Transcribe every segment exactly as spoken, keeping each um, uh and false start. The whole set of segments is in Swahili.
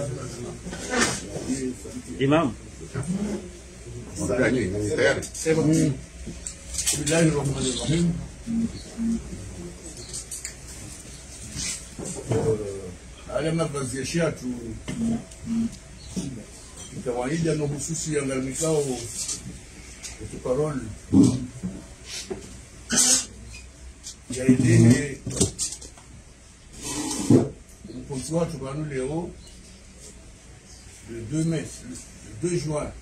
Imam. C'est bon. Ale mavazi ya shatu kawaida no hususi ya ngalimikao tuparol ya idini mkontua tubanu leo le deux mai, le deux juin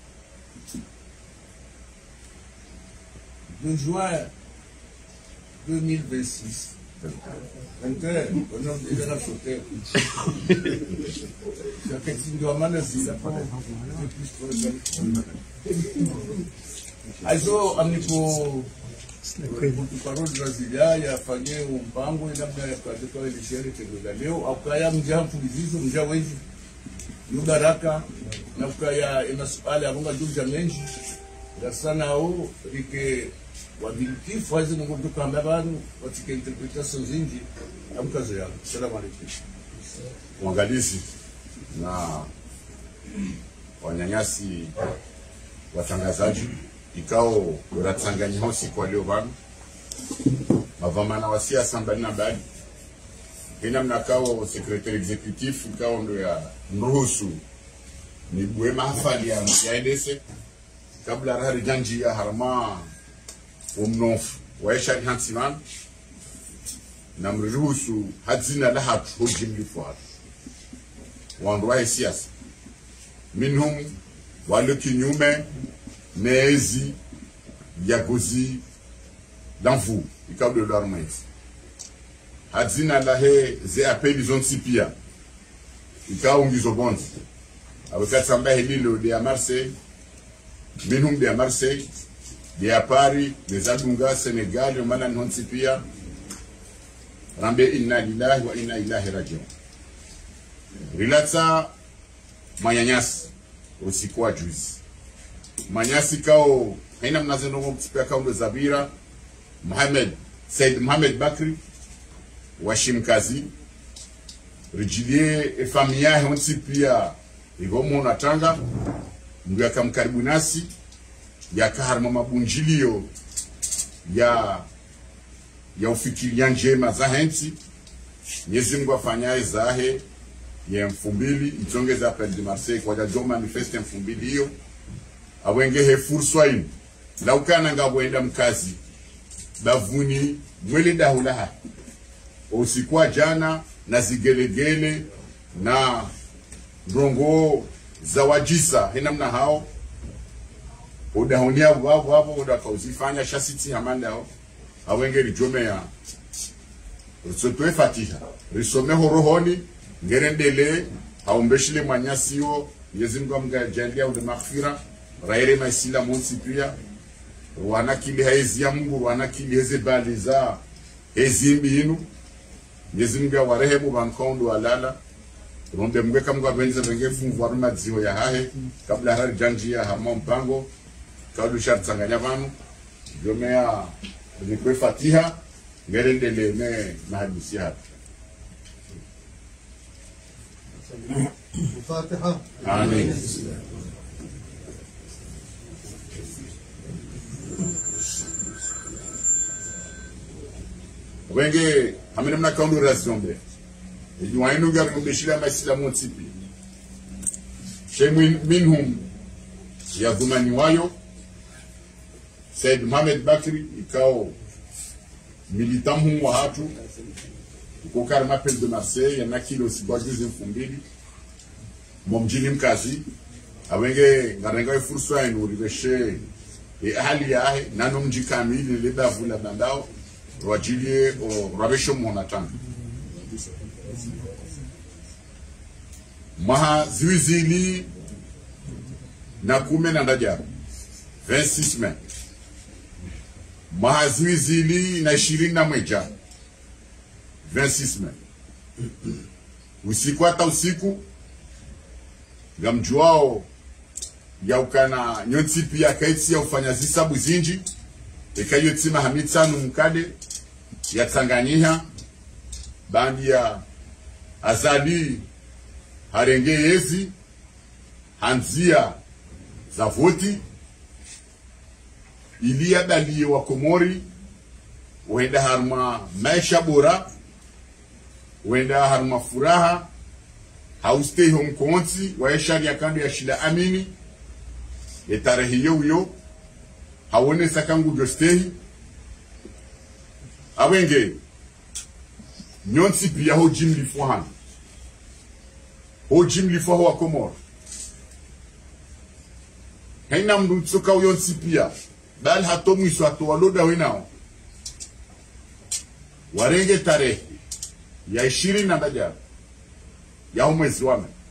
deux juin deux mille vingt-six. Donc, au nom de la sauter. C'est quelque chose de mal also amniko parole Brasilia yafanye mpango labda katika ile sherehe tena leo akaya mja mfulizizo mja wezi yudaraka na kaya inasali abunga juja menji ya sana au rike wability fazi ngo dukamba abantu watike interpretation zingi amkazo yao. Salamu alaykum. Mwangalizi na wanyanyasi watangazaji ikao ratsanganya hosi kwa leo bana mavamana wa siasa mbali na mbali ina mnakao secretary executive ikao ndo ya mruhusu ni bwe mahafali ya yaendese kabla rahari janji ya harama umnof waisha hansiman na mruhusu hadzina la hatu hujimli fuat wanduwa siasa minhum wale kinyume mezi ya gozi d'enfou ikao de l'armée hadzina la he ze appeli zone sipia ikao ngizo bonzi aweka samba hililo de Marseille minhum de Marseille de Paris de Zadunga Senegal yomana non sipia rambe inna lillahi wa inna ilaihi rajiun rilatsa manyanyasi usiku wa juzi manyasi kao haina mnazeno mtipia kao ndo Zabira Mohamed Said Mohamed Bakri washimkazi rijilie e familia honsi pia igomo na tanga ndio akamkaribu nasi yakaharma mabunjilio ya ya ufikiria njema za henti Mwenyezi Mungu afanyaye zahe ya mfumbili itongeza appel de Marseille kwa jajo manifeste mfumbili hiyo awenge he fursa hii la ukana ngabwenda mkazi bavuni mwele dahulaha usikwa jana na zigelegele na rongo za wajisa hina mna hao udahonia wao hapo udakauzifanya shasiti hamanda hao awenge rijome ya risotwe fatiha risome horohoni ngerendele haumbeshile manyasio Mwenyezi Mungu amgajalia ude maghfira raire maisila monsi pia wana kili haizi ya Mungu wana kili heze baliza hezi mbinu Mwenyezi Mungu awarehemu bankondo walala ronde mweka Mungu abenza bengefu mvaruma dzio ya hahe kabla hari janji ya hama mpango kaudu shartsanganya vanu jomea nikwe fatiha ngerendele me mahadisi hapa Fatiha. Amen. Wenge amene mna kaundu razombe yuainu gar kumbeshira masila motipi shemin minhum ya dhumani wayo Said Mohamed Bakri ikao militant wa hatu uko karma appel de Marseille yana kilo sigwagize mfumbili momjini mkazi awenge ngarenga fursa inu ribeshe e hali yahe nano mji kamili lebavula bandao rwajilie o rabesho monatanga maha ziwizili na kume na ndajabu vingt-six mai maha ziwizili na ishirini na mweja vingt-six mai usiku hata usiku gamjuao ya ukana nyoti pia kaiti ya ufanya zisabu zinji ekayo tima hamitsanu mkade ya Tanganyika bandi ya azali harenge yezi hanzia za voti ilia dalie wa Komori wenda harma maisha bora, wenda harma furaha, haustay home konti waeshari ya kando ya shida amini ya tarehe hiyo hiyo hawone sakangu jostehi awenge nyonsi pia ho jim lifo han ho jim lifo ho wa Komoro haina mdu tsoka yonsi pia bal hato mwisho ato waloda wenao warenge tarehe ya ishirini na moja ya mwezi wa Mei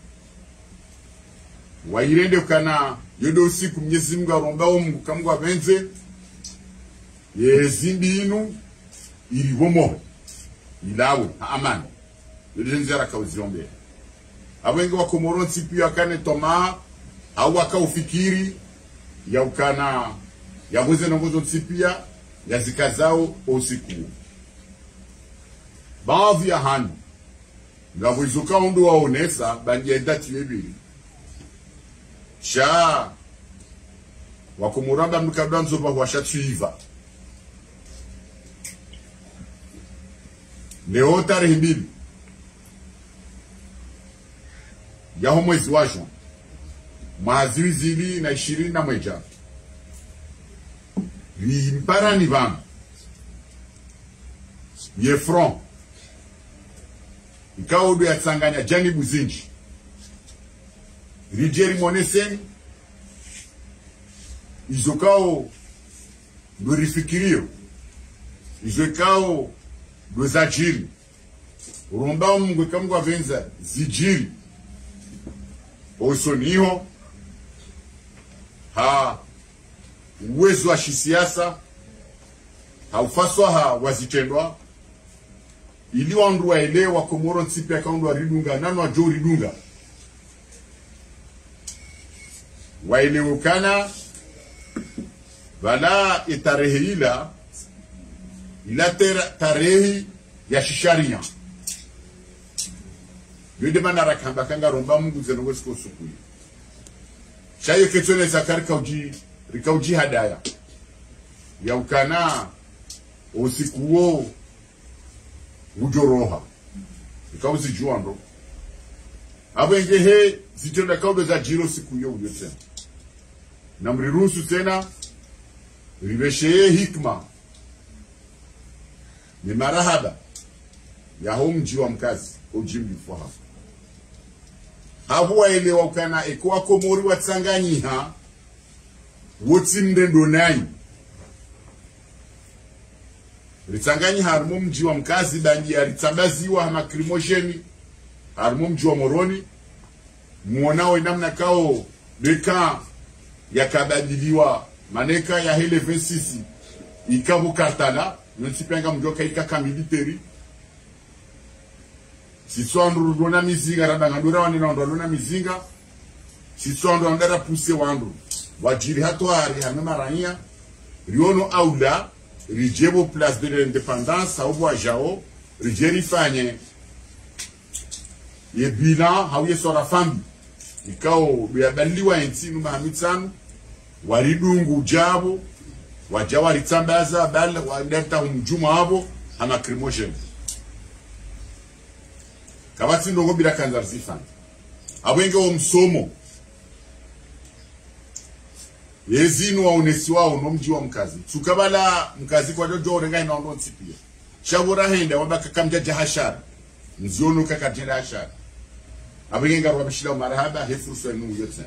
wairende kana yodo usiku Mwenyezi Mungu arombao Mungu kamgwa benze yezimbi inu ilivomo ilawe amani yodenjera kauziombe abenge wa Komoro nsipi yakane toma au wakaufikiri ya ukana ya mweze nongozo nsipia ya zikazao usiku baadhi ya handu ngavoizuka undu waonesa banjenda tiebili sha wakumuramba mkabla nzoba washatsuiva leo tarehe mbili ya mwezi wa Juni mwezi na ishirini na moja limpara ni bam ye front ikaudu ya tsanganya jani buzinji rijeri moneseni izokao do rifikirio izokao do zajiri uromba mungu kamgu avenza zijiri osoniho ha uwezo wa kisiasa haufaswa ha wazitendwa ili wandu waelewa Komoro nsipi akaundu wa ridunga nanu wajo ridunga waelewekana wala itarehe ila ila tarehe ya shisharia yode mana rakamba kanga romba mungu zenongo siko sukuyi shaye ketone zakari kauji rikauji hadaya ya ukana usiku wo ujoroha ikauzi juando abenge he zitenda kaudo za jiro siku yo uyo tena na mriruhusu tena ribesheye hikma ni marahaba ya huu mji wa mkazi ujimbi fuha habu waelewa ukana ekuwa Komori watsanganyiha wotsi mrendo nayi ritsanganyi harimo mji wa mkazi bangi ya ritsambaziwa hama krimosheni harimo mji wa Moroni muonao namna kao deka yakabadiliwa maneka ya hele vesisi ikabu kartala nsipenga mjoka ikaka military siswandu rona mizinga radanga ndura wanina ndona mizinga siswandu andara puse wandu wajiri hatwari hamema raia riono auda rijebo place de l'indépendance au wajao rijeri fanye ye bilan hauye sora fambi ikao biabaliwa ensinu mahamitsanu waridungu jabo wajawa ritsambaza bal waleta umjuma wabo hama crimogen kabati ndongo bila kanza zifana abwenge wo msomo yezinu wa unesi wao no mji wa mkazi tukabala mkazi kwa jojo orenga ina ndo nsipia shabura henda wabaka kamja jahashara nziono kakatenda hashara abwenge ngaro wabishila marahaba hefurso enu yote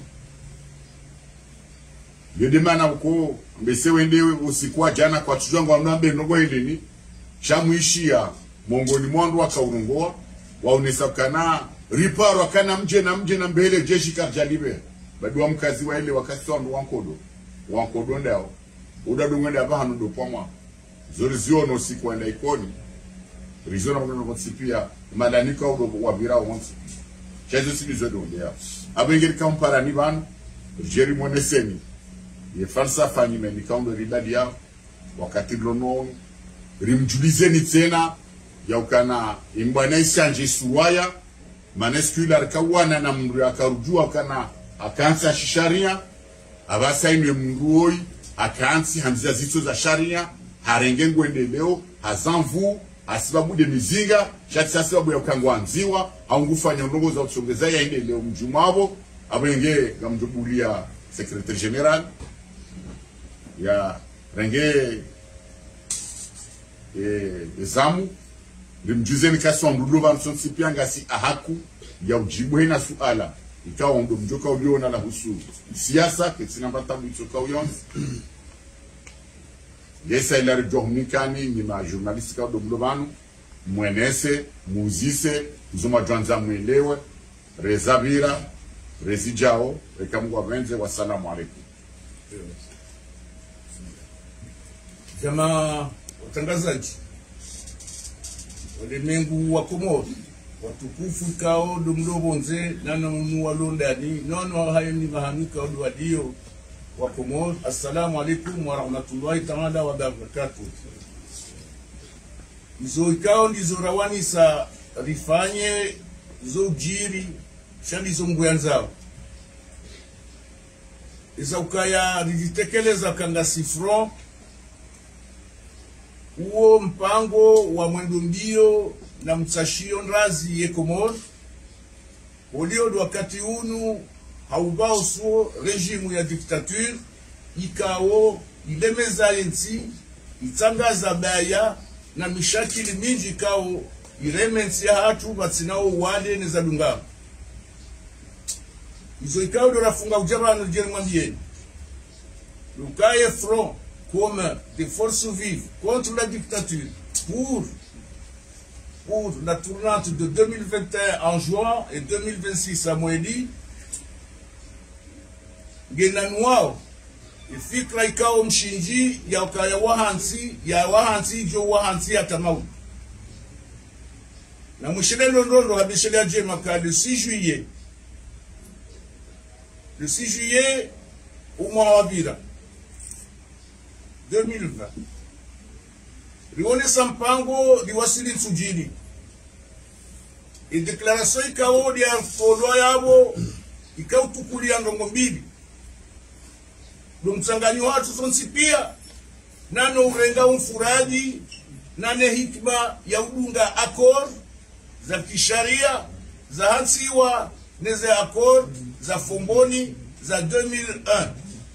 yodemana uko mbese wende usikwa jana kwa tujwangu amnambe nogo heleni shamuishia mongoni mwandu wakaurungoa waunesa kana riparo kana mje na mje na mbele jeshi karjalibe badwa mkazi wa ile wakati ndo wankodo wankodo ndao udadungende abahanu do pomwa zoriziono sikwenda ikoni rizona mkono kotsipia malanika wa vira wonsi chazo sibizo do ndia abengeri kampara ni banu jeri moneseni ye falsafa ni menikaundo ribadia wakati lono rimjulizeni tena ya ukana imbwana isanje suwaya maneskula rikawana na mndu akarujua kana akansi sharia abasaini mngoi akansi hamza zito za sharia harenge ngwendeleo hazamvu asibabu de mizinga shati sababu ya ukangwanziwa au ngufanya ndongo za kusongeza ya inde leo mjumabo abenge gamjubulia secrétaire général ya renge e zamu limjuzeni kasi wamduduva msonsipia si ahaku ya ujibu hina suala ikawa ndo mjoka uliona la husu siasa kitsina mbatabu itoka uyonzi yesa ilari johumikani ni ma journaliste ka domdovanu mwenese muzise zuma jwanza mwelewe rezabira rezijao ekamungu wavenze wasalamu alaikum. Jamaa watangazaji walimwengu wa Komoro watukufu kao domdobonze nana mnu walondani nono hayo ni mahanuka wadio wa Komoro. Assalamu alaikum wa rahmatullahi ta'ala wa barakatuh. Izo ikao ndizo rawani sa rifanye zo jiri shali zo nguyanzao iza ukaya rijitekeleza kanga sifro uo mpango wa mwendo mbio na mtsashio nrazi ye Komoro ulio wakati unu haubao suo rejimu ya diktature ikao ilemeza yensi itangaza baya na mishakili mingi ikao iremensi ya hatu matsinao wale neza dunga izo ikao do rafunga ujabano jeri mwambieni lukaye front commun des forces vives contre la dictature pour pour la tournante de deux mille vingt et un en juin et deux mille vingt-six à Mwedi genanwao ifikra ikao mshinji ya ukaya wahansi ya wahansi jo wahansi atamau na mwishile londondo habishile aje maka le six juillet le six juillet au mois wabira deux mille vingt rione sampango liwasili tsujini e declaration ikao dia folo yabo ikao tukulia ndongo mbili lumtsanganyi watu sonsipia nano urenga umfuraji nane hikma ya udunga akor za kisharia za hansiwa neze akor za fomboni za deux mille un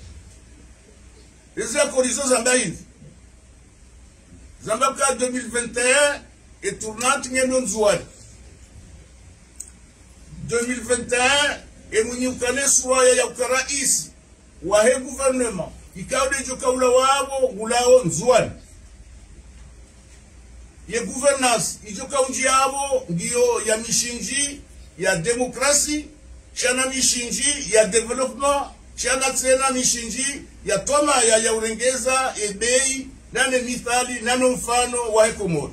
hizi akorizo za mbaini zambaka deux mille vingt et un et tournante ngendo nzuari deux mille vingt et un et mwenye ukane suwaya ya ukaraisi wahe gouvernement ikao dejo kaula wabo gulao nzuani ye gouvernance ijo kaunji yabo ngiyo ya mishinji ya demokrasi shana mishinji ya development shana tena mishinji ya toma ya ya urengeza ebei nane mithali nano mfano wa Komoro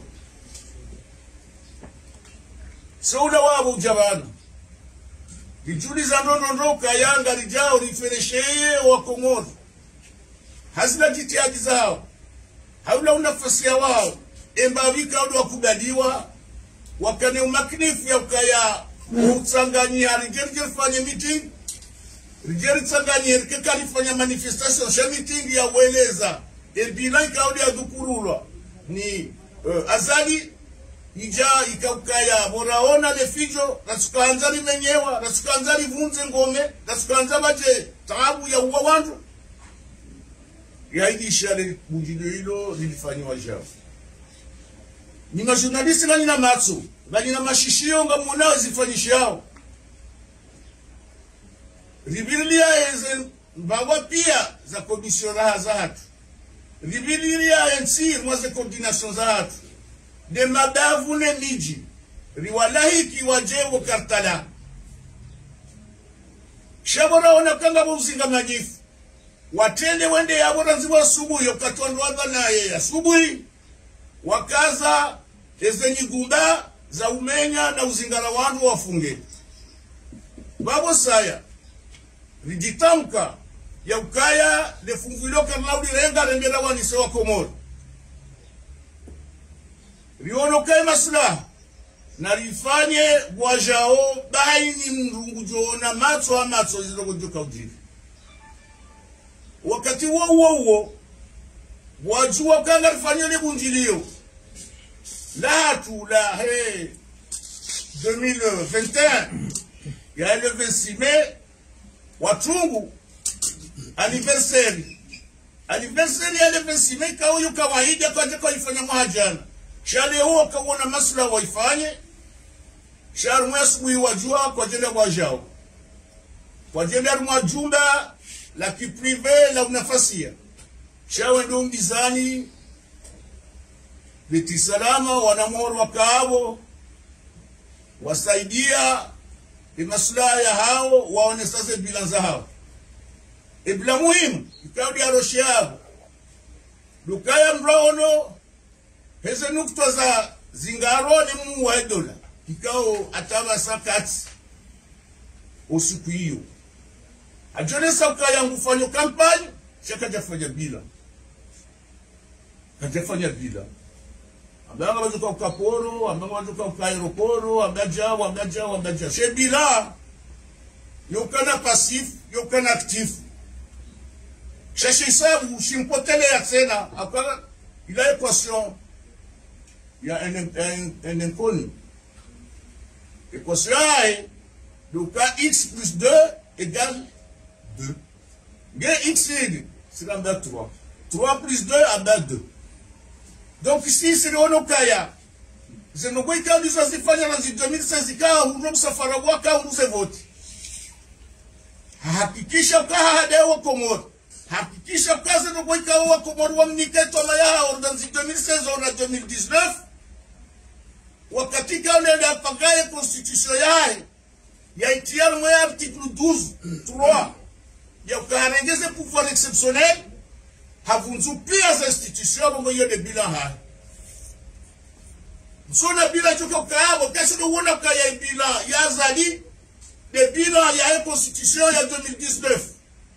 saula wabo ujabana Lijuli za ndono ndo kayanga lijao riferesheye wa Komoro hazina jitihadi zao haula unafasi ya wao embavika udu wakubaliwa wakane umakinifu ya ukaya utsanganyia rijeri fanya meeting rijeri tsanganyia rikeka rifanya manifestation sha meeting ya ueleza ebila ikaudi ya dukurulwa ni uh, azali ija ikakaya boraona lefijo rasukanza limenyewa rasukanza livunze ngome rasukanza baje taabu ya uwa wandu ya idisha le bujilo hilo lilifanywa jao ni majournalisti na nina matsu bali na mashishio nga mwanao zifanyishao ribilia eze mbawa pia za commission raha za hatu ribilia ensi mwaze coordination za hatu de madavu ne miji riwalahi kiwajewo kartala shabora onakanga buzinga majifu watende wende yabora nziwa subuhi ukatondo waba na ye subuhi wakaza ezenyi gumba za umenya na uzingara wandu wafunge babo saya rijitamka ya ukaya lefungulio karnaudi renga rengela wanisewa Komoro riono kai maslaha na rifanye wajao baini mrungu joona matso amatso zilogo joka ujiri. Wakati huo huo huo wajua kanga rifanye le bunjilio la tu la he deux mille vingt et un ya le vingt-six mai watungu anniversaire anniversaire ya le vingt-six mai kao yu kawaida kwa jeko ifanya mahajana shale huo kaona masula waifanye shale mwasubuhi wajua kwa jenda wajao kwa jenda mwajumba la kiprive la unafasia shawe ndo mbizani Biti salama wanamoro wakaabo wasaidia imaslaha ya hao waone sasa bilanza hao ibla muhimu ikaudi aroshe yao dukaya mraono heze nukta za zingaro ni mu wa dola ikao ataba sakati usiku hiyo ajone sauka yangu fanyo kampani shaka jafanya bila kajafanya bila Ambanga wajuka ukaporo, ambanga wajuka ukaeroporo, ambaja, ambaja, ambaja. Shebila, yokana pasif, yokana actif. Cherchez ça, vous chimpotez à cena. Après, il y a l'équation. Il y a un, un, un inconnu. L'équation A, donc x plus deux égale deux. Bien x, c'est l'ambert trois. trois plus deux, ambert deux. Donc ici, c'est le Onokaya. C'est le Goïka du Zazifanya dans deux mille seize, où nous sommes Farawa, quand nous avons voté. Hakikisha ukaha wa Komoro. Hakikisha kazi no Goïka wa Komoro wa mniketo na ya dans deux mille seize ou deux mille dix-neuf. Wakati kale ya pagaye constitution yae. Ya itia le article douze trois. Ya ukaharengeze pouvoir exceptionnel. Havunzu pia za institution bongo yo de bilan ha sona bilan chuko kaabo kasi do wona kaya bilan ya zali de bilan ya constitution ya deux mille dix-neuf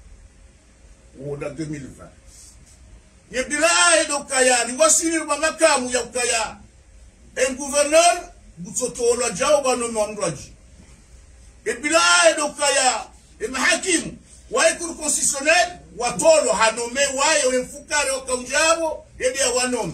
ou da deux mille vingt ye bilan do kaya ni wasiri makamu ya kaya un gouverneur butsoto la jao bano mondwaji e bilan do kaya e mahakimu wa cour constitutionnel watolo hanome wayo emfukare okaujabo yedi ya wanome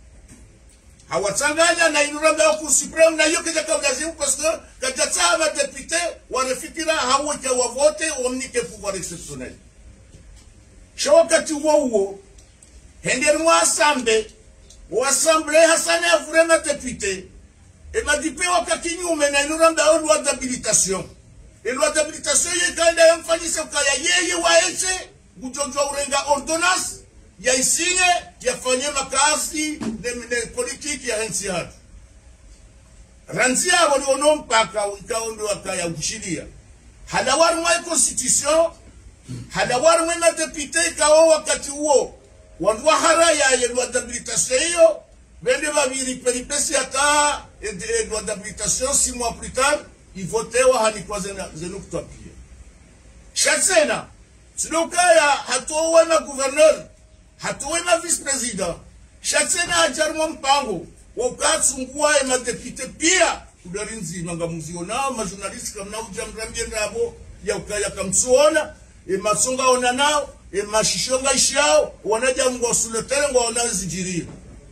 hawatanganya na inuramba ku supreme na yoke jaka udazimu parce que kajatsa ba député wanafikira hawoke wa vote omnike pouvoir exceptionnel shawakati wo hender mo assemblée o assemblée hasane a vraiment député et m'a dit pe wakati nyume na inuramba o loi d'habilitation et loi d'habilitation yekanda yamfanyise ukaya yeye waeche Bujonjwa urenga ordonance ya isinye ya fanye makazi de politiki ya rensi hatu. Rensi ya wali ono mpaka ikaondo wakaya uchilia. Hadawaru mwa constitution, hadawaru mwa depute ikawo wakati uo. Wandwa hara ya ye loi d'habilitation hiyo, bende babiri peripesi hata et loi d'habilitation six mois plus tard, il votait wa hanikwa zenukutwa pia. Chatsena, Sinokaya hatuwe na gouverneur, hatuwe na vice-président. Chatsena ajarmo mpango, wakatungua ema depute pia, udarinzi mangamuziona, ma journaliste kamna ujamrambie nabo, ya ukaya kamsuona, ema songa ona nao, ema shishonga ishiao, wanaja mwa suletere mwa wanazijiria.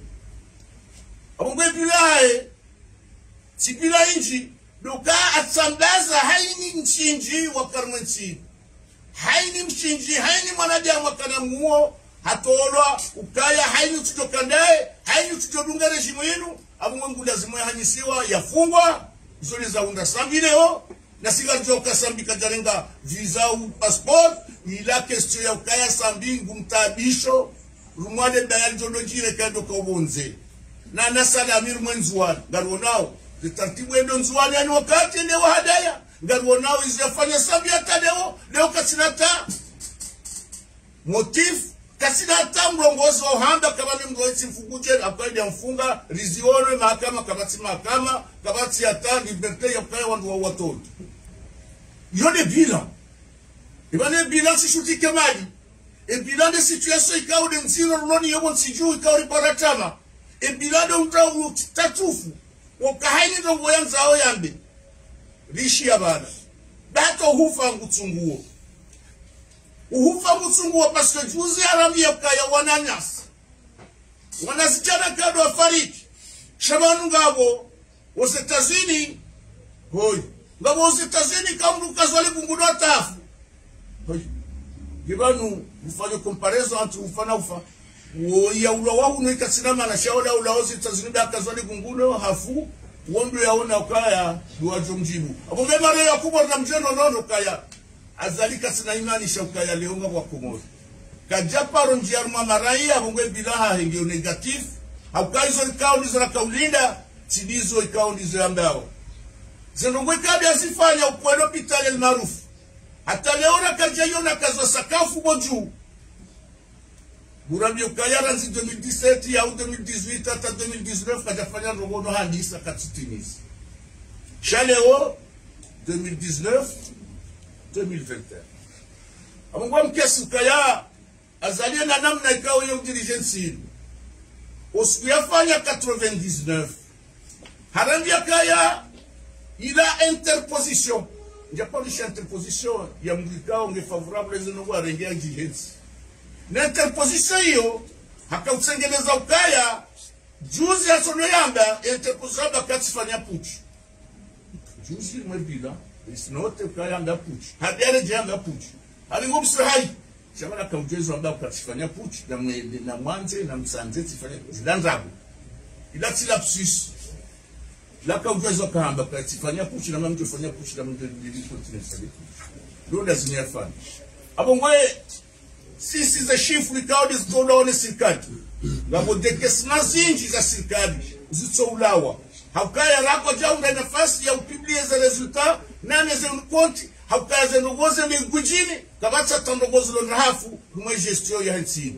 Abungwe bilae, sipila inji, doka atsambaza haini nchinji wakarmensi. Haini mshinji, haini mwanadamu wakana muo, hatolwa, ukaya, haini ututokandae, haini ututodunga rejimu yenu, abu mwengu lazimu ya hanyisiwa, yafungwa, zole za unda sambi leo, na siga joka sambi kajarenga visa ou passport, ila kestio ya ukaya sambi ngumtabisho, rumwade bayali jondo jire kando kaubonze. Na nasada amiru mwenzuwani, garuonao, zitartibu endo nzuwani yani wakati ene wahadaya, Garuo nao izafanya sambi hata leo, leo kasinata motif, kasinata mrongozo hamba kama ni mgoiti mfuguje, akwaidi ya mfunga, riziono mahakama, kabati mahakama, kabati hata, liberte ya kaya wandu wa watolu. Yone bilan. Ibane bilan si shuti kemali. E bilan de situation ikao de mzino loni yobo nsiju ikao riparatama. E bilan de umta ulu tatufu. ukahaini ndo yanzao yambe rishi ya bana dato hufa ngutsunguo uhufa ngutsunguo paske juzi aramia kaya wananyasa wanasichana kado afariki shabanu ngabo wasetazini hoi ngabo wasetazini kamru kazwali bungudo atafu hoi gibanu ufanye comparison entre ufana ufa wo ya ula wahu no ikasinama na shaola ula wasetazini da kazwali bungudo hafu wondo yaona ukaya duwajo mjibu abo bema ya kubwa na mjeno nono kaya azalika sina imani shaukaya leonga kwa Komoro kajaparo njiaruma marai abongwe bilaha hengio negatif haukaizo ikao ndizo na kaulinda tidizo ikao ndizo yambao zenongwe kabi asifanya ukwelo pitali el marufu hata leona kajayona kazo sakafu boju Burabi ukayara nzi deux mille dix-sept ya deux mille dix-huit hata deux mille dix-neuf kajafanya rogono handisa katutinis Chaleo deux mille dix-neuf deux mille vingt et un amongwa mkesi ukaya azalia na namna ikao yo dirigency usiku yafanya quatre-vingt-dix-neuf harambia kaya ila interposition njapolisha interposition ya mgikao nge favorable zeno wa rengia dirigency na interposition hiyo hakautengeneza ukaya juzi ya sono yamba interposition bakatifanya puchi juzi mwebila isinote ukaya anda puchi hadiare jamba puchi hali ngobisa hai Shamana kaujezo ambao katifanya puchi na mwende na mwanze na msanze tifanya zidanzabu ila tilapsus la kaujezo kamba katifanya puchi na mtu fanya puchi na mtu ndi continent sabi ndio lazima yafanye hapo ngwe sisi za chifu likao zitoleone serikali ngabo dekesma zinji za serikali zitoulawa haukaya rako jaunga nafasi ya upiblie za resultat nane za konti haukaya za ngoze ni gujini kabacha tandogozo lo rahafu mwe gestion ya nsini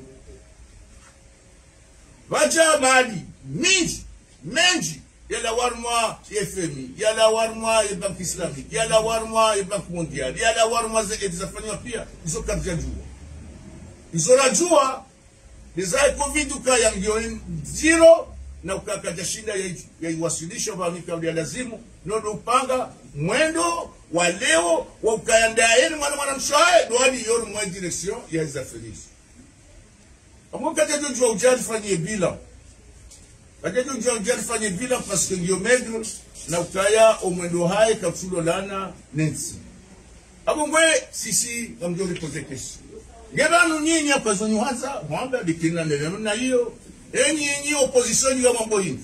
waja mali mingi menji yala warmwa F M I yala warmwa ya Bank Islamic yala warmwa ya Bank Mondial yala warmwa za edizafanywa pia izo kabja jua izo la jua nizai covid ukaya ngio zero na ukakaja shinda ya, ya iwasilisho banika ya lazimu nodo upanga mwendo wa leo wa ukayandaeni mwana mwana mshae doani yoru mwa direction ya izafelisi amu kajejo jua ujari fanye bila kajejo jua ujari fanye bila paske ngio medro na ukaya omwendo hai kapsulo lana nensi amu mwe sisi kamjo ripoze kesi gebanu nyinyi kwa zonyu haza mwamba dikina nelemu na hiyo enyi enyi opposition ya mambo hii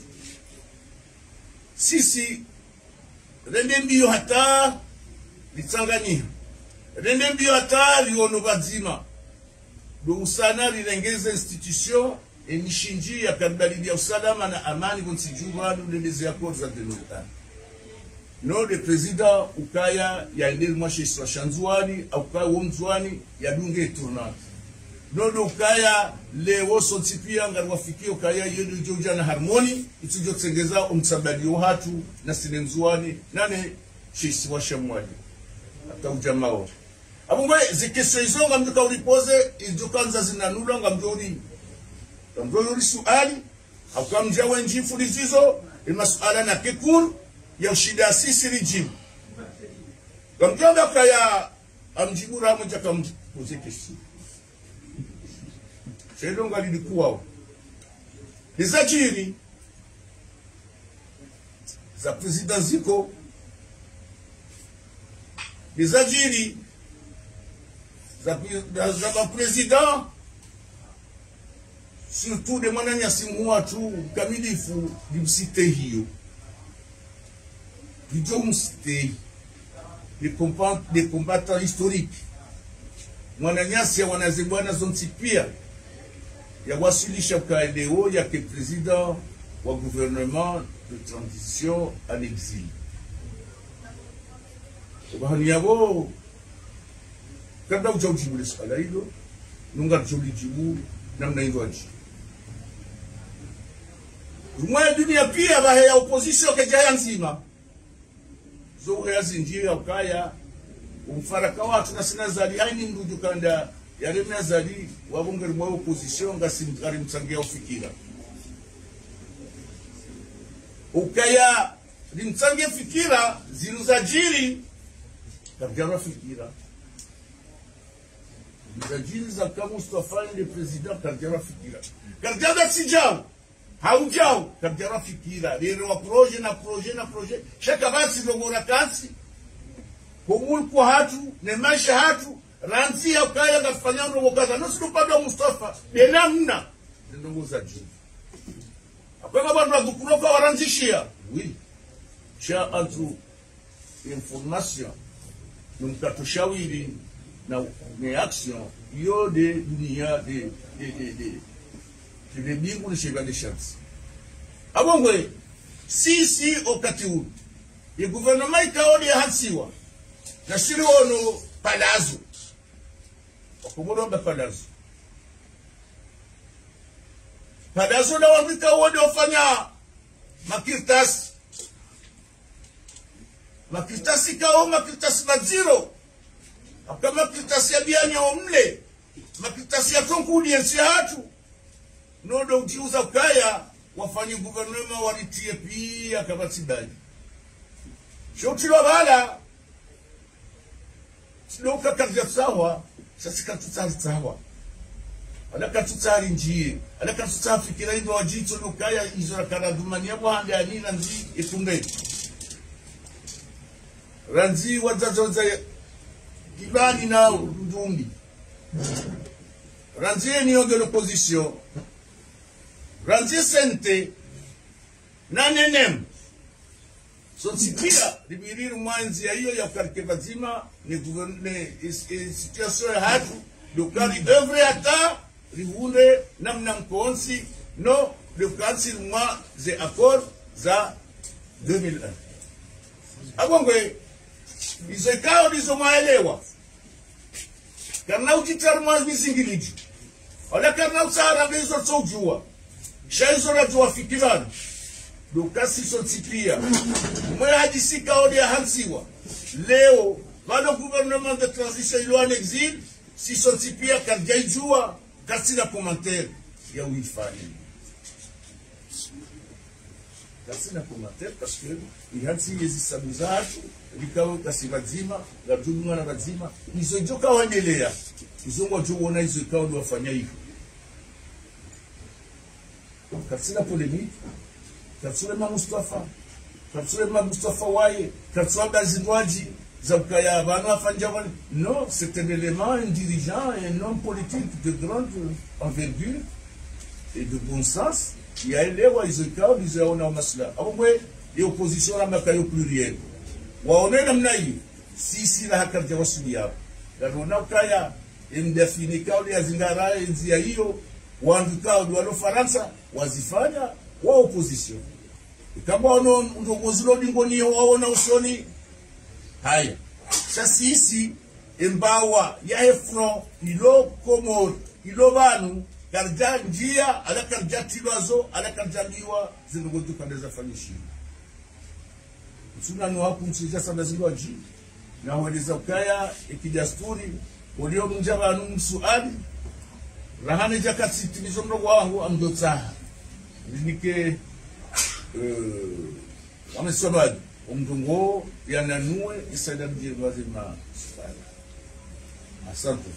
sisi rende mbio hata litanganyika rende mbio hata liono bazima do usana lilengeze institution emishinji ya kadhalili ya usalama na amani konsijuwa luleleze ya koza denota no de president ukaya ya endel mwashe iswa shanzuani au ukaya womzwani ya dunge tournante nodo ukaya leo sotipia ngarwafikio kaya yedu joja na harmoni itujo tsengeza umtsabali hatu na sinenzuani nane shisi wa shamwali hata ujamao abungwe zikeso izo ngamduka ulipoze idukanza zinanula ngamdori ngamdori suali au kamja wenji fulizizo imasuala na kekun ya ushida sisi rijim ngamjomba kaya amjibura moja kampoze kesi Shedonga lilikuwa Nizajiri za president ziko Nizajiri za za president surtout de mananya simu watu kamilifu dimsite hiyo Dijo msite les combattants les combattants historiques mwananyasi wanazibwana zontipia ya wasilisha ukaeleo ya ke president wa gouvernement de transition en exil. Wahani yabo kabla ujajibu le swala hilo nunga tulijibu namna hiyo aje. Mwa dunia pia bahe ya opposition ke jaya nzima. Zo ya zinjia ukaya umfaraka watu na sina zali haini ndudu kanda yale mnazali wabunge mwa opposition ngasi mtsangia ufikira ukaya limsange fikira ziluzajiri kabjara fikira ziluzajiri za kama Mustafa ile president kabjara fikira kabjara sijao haujao kabjara fikira lero wa proje na proje na proje shaka basi ndogora kasi kumul kwa hatu ne maisha hatu ranzi ya ukaya ngafanya ndo kaza nusu pado Mustafa benamna ndongoza jini apanga bantu bakukuroka waranzishia oui cha antu information numkatushawiri na ne action yo de dunia de de de de de de bingu ni sheba de chance abongwe sisi wakati huu ya gouvernement ikaoni ya hasiwa na shiri ono palazo wakumulomba palazo palazo na wambika uone ufanya makirtasi makirtasi kao makirtasi maziro apka makirtasi ya bianya omle makirtasi ya konkudi yensi hatu nodo utiuza kaya wafanyi guvernema walitie pia kabatibaji shotilo bala siloka kazi sawa sasa katutari sawa alaka tutari njie alaka tutafikira ndo wajito lokaya izo rakara dumania bwande anina nzi itumbe ranzi wazazoza ibani na ndumbi ranzi ni de l'opposition ranzi sente na nenem so tipia libiriru mwanzi ya hiyo ya karike bazima ni gouverne situation ya hatu dokari œuvre ata rivunde namna mkonsi no le kansi mwa ze accord za deux mille un agongwe izo ikao izo maelewa karna utitar mwa mizingiliji wala karna usara bezo tsojua shaizo la jua fikirani dokasi so tipia mwe hadisika odi ya hansiwa leo bado gouvernement de transition ilo en exil si so tipia karjaijua kasi na commentaire ya uifani kasi na commentaire parce que ihansi yezi sabuzatu likao kasi bazima la dunwa na bazima izo joka wanelea izo ngojo wona izo kao ndo wafanya hivyo kasi na polémique katsule ma Mustafa katsule ma Mustafa waye katsule bazindwaji zakaya abantu afanja non c'est un élément un dirigeant un homme politique de grande envergure et de bon sens qui a elewa izokao lizaona masla abwe et opposition la makayo pluriel waone namna hiyo sisi la hakaja wasulia ndio kaya indefini kauli ya zingara nzia hiyo waandikao wa Faransa wazifanya wa opposition kama ono ndongozi lo dingoni waona usoni haya sasa sisi embawa ya efro ilo komor ilo banu karja njia ala karja tilazo ala karja liwa zindogotu kandeza fanyishi tuna no hapo msija sana zindoji na weleza ukaya ikijasturi ulio mjaba nu msuali rahane jakati timizo mdogo wangu amdotsa nike eh wamesoma umdungo yananue isaida mjini wazima asante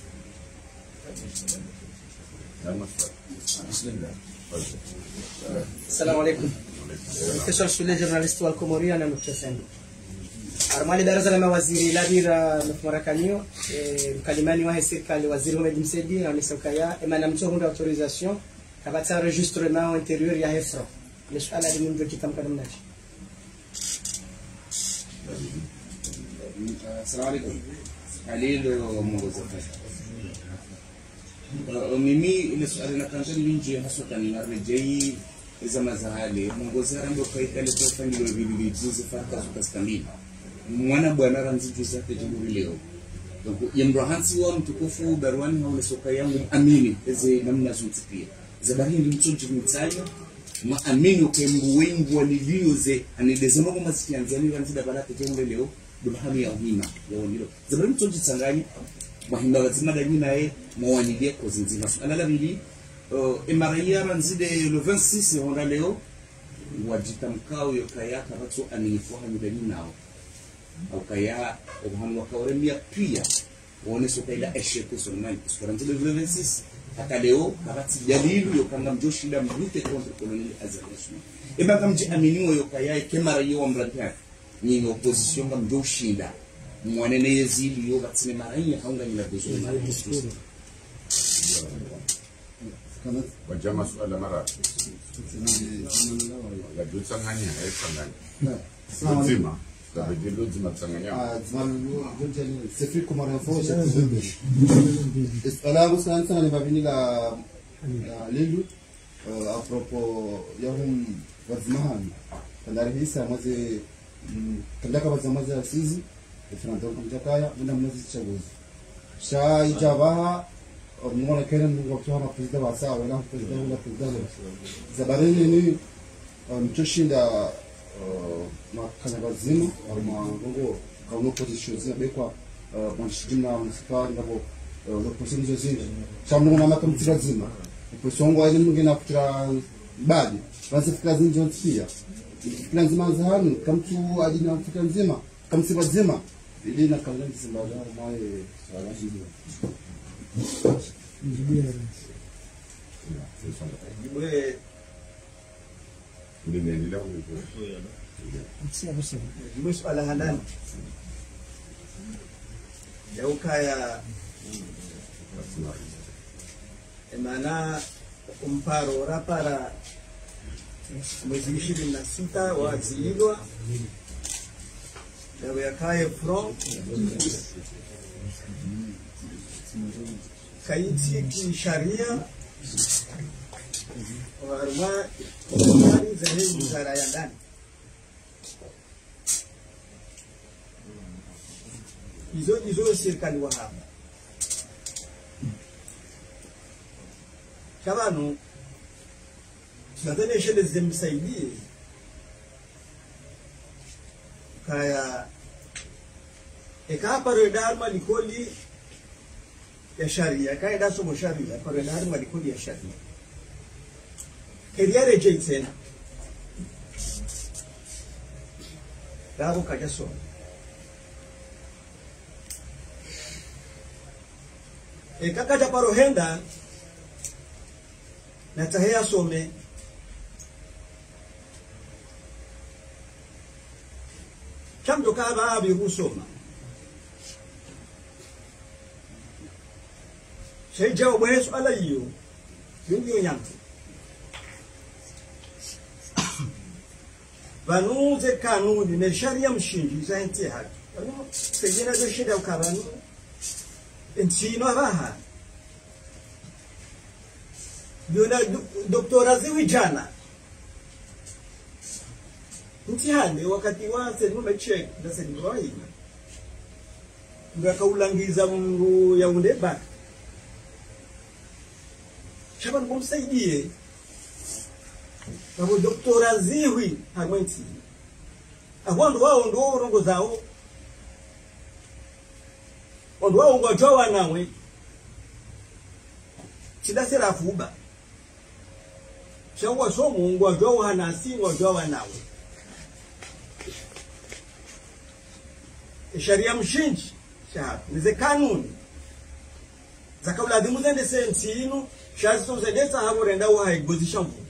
السلام عليكم. كسر سؤال جورناليست والكوموريا أنا متشفين. أرمالي درجة لما وزير لابير مفركانيو كلماني وهي سيركالي وزير هم يدمسدي أو نسوكايا إما نمتوهم d'autorisation كبتة enregistrement intérieur يا هفرو. السؤال هذا من جوتي كم كلام ناجي. السلام عليكم. عليل وموزفة. mimi ile swali na kanta ninje hasuka ni narejei zama za hali mwongozi harambo kwa ile tofauti ndio vile vizuzi farka tukastambili mwana bwana ranzi juzi yake jamhuri leo donc yemrohansi wa mtukufu barwani haule soka yangu amini eze namna zote pia zabari ndi mtunji mtsayo ma amini ukembu wengi walivyoze anidezema kama sikianzani ranzi da baraka jamhuri leo duhami ya uhima yao ndilo zabari mtunji tsangani mahimba lazima dani nae mwanilie kozinzima ala la bili emaraia ranzide le vingt-six on a leo wajitamkao yokaya karatso aminifu hamidani nao au kaya ohamu wakaoremia pia waone sokaila esheko sonmani esperanza de vingt vingt-six hata leo kabati jalilu yokanga mjoshinda mbrute contre colonel Azerbaïdjan eba kamji aminiwa yokaya kemara yo ambrata ni opposition ngam mjoshinda mwanene yezili yo batsine maranya haunga ni la besoin mara wajama suala mara la dutsanganya haifanganya nzima tabedilo nzima tsanganya ah zman c'est fait comme info c'est ala musan sana babini la lelu à propos yahum wazman kana hisa mwaze kandaka bazamaza asizi ifranta kumtakaya ndio mwazi chaguzi sha ijabaha mwana kena mungu kutoa president wa sawa wala president wala president zabarini ni mchoshinda makanya bazima au mango kwa opposition zibekwa mwanshijina municipal ngabo opposition zozi chamno na makamtira zima opposition ngo ile mwingine akutra badi basi fikra zinjo pia fikra zima zahani kamtu ajina fikra nzima kamsiba zima ili na kanga nzima za mai wala hiyo Wewe ndio ndio Jibu swala handani ya ukaya emana umparo rapara mwezi ishirini na sita wazilidwa dawe ya kaya front kaiti kisharia warma kari za hii wizara ya ndani hizo hizo serikali wa hapa shabanu tunataka shule zimsaidie kaya ekapa redar malikoli ya sharia kaya daso mo sharia pa redar malikoli ya sharia keria rejei tena dabo kajaso ekaka japaro henda na tahea some chamdo kaba abi husoma shay jawabu yesu ala hiyo ndio yangu banuze kanuni na sharia mshinji za nti haki banu sejina do shida ukabanu ensino abaha Yuna doktora ziwi jana mtihani wakati wase nume check na sediwai ngaka ulangiza mungu ya undeba shaban kumsaidie kabo doktora ziwi hamwenti ahondo wao ndo rongo zao ondo wao ngojowa nawe chidasera fuba shawa so mungu ajowa hanasi ngojowa nawe sharia mshinji shahab nize kanuni zakabla dimu zende sentino shazo zedesa habo renda wa haigozisha mfu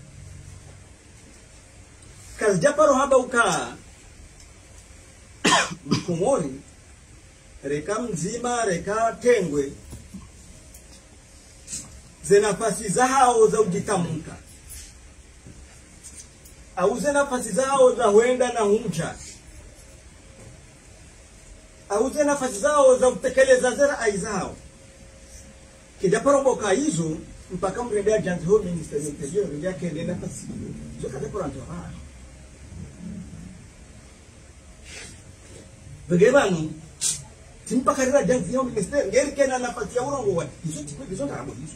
kazi japaro haba uka mkumori reka mzima reka tengwe ze nafasi zao za ujitamka au ze nafasi zao za huenda na humcha au ze nafasi zao za kutekeleza zera aizao kidaporoboka hizo mpaka mrendea janti home minister interior ndia kende nafasi zo kadaporo antoha begebanu timpaka rira janti home minister ngeri kena nafasi ya urongo wa hizo tipe hizo ngabo hizo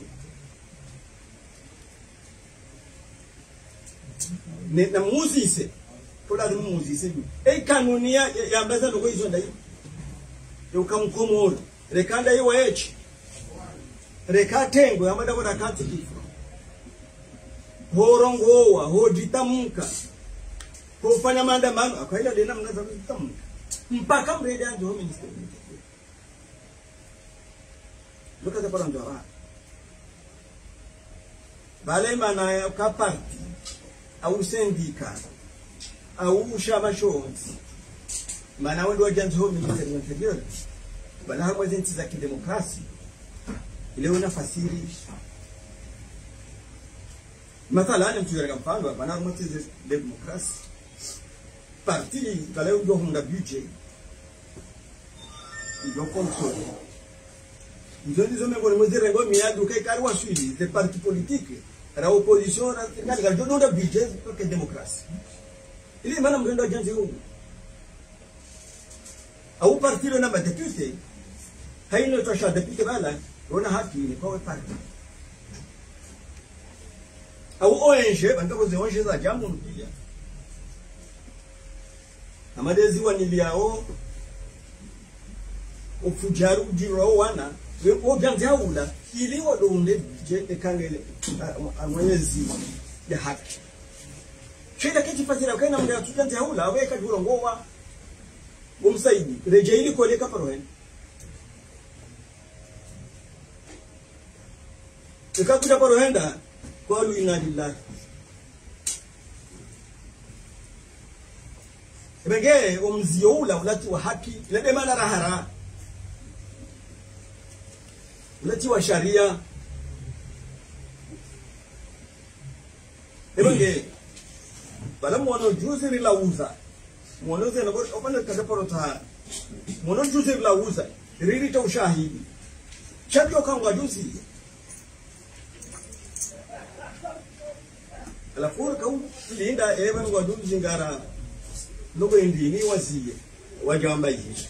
ne na muzise pola de muzise e kanuni ya ya mbaza ndo hizo ndai yo kamkomoro rekanda yiwa echi rekatengo amada kwa kati kifo horongowa hojitamuka kufanya maandamano akaenda dena mnaza kutamu mpaka mredi ndio minister luka za parando wa bale mana ya parti au sendika au shama shonzi mana wendo wajanzo ho minister interior bala hamwe zinti za kidemokrasi ile unafasiri mathalan mtu yale mfano bana mwati za demokrasi parti kale ndo hunda budget ndo control ndo ndizo mengo ni mwezi rengo miadu kai kari wa suivi de parti politique la opposition na serikali kali ndo ndo budget kwa demokrasi ili maana mgendo ajanzi huko au parti lo namba deputy haino tosha deputy bala wana haki ni kwa parti au O N G bantu boze O N G za jambo mpia amadezi waniliao ufujaru jiro wana wepo ganzi haula ili wadonde je ekangele amwezi ya haki shida kitu fasira kaina mnda tujanzi haula weka juro ngowa umsaidi rejeili koleka parohen ikakuja parohenda kwa lu inna lillahi bege umziyoula ulati wa haki lebe mana rahara ulati wa sharia bege bala mwono juzi la uza mwono zena kwa opana kadaporota mwono juzi la uza riri ta ushahidi chabyo kangwa juzi la fur kau linda ebe ngwa zingara nuko indini waziye wajamba hizi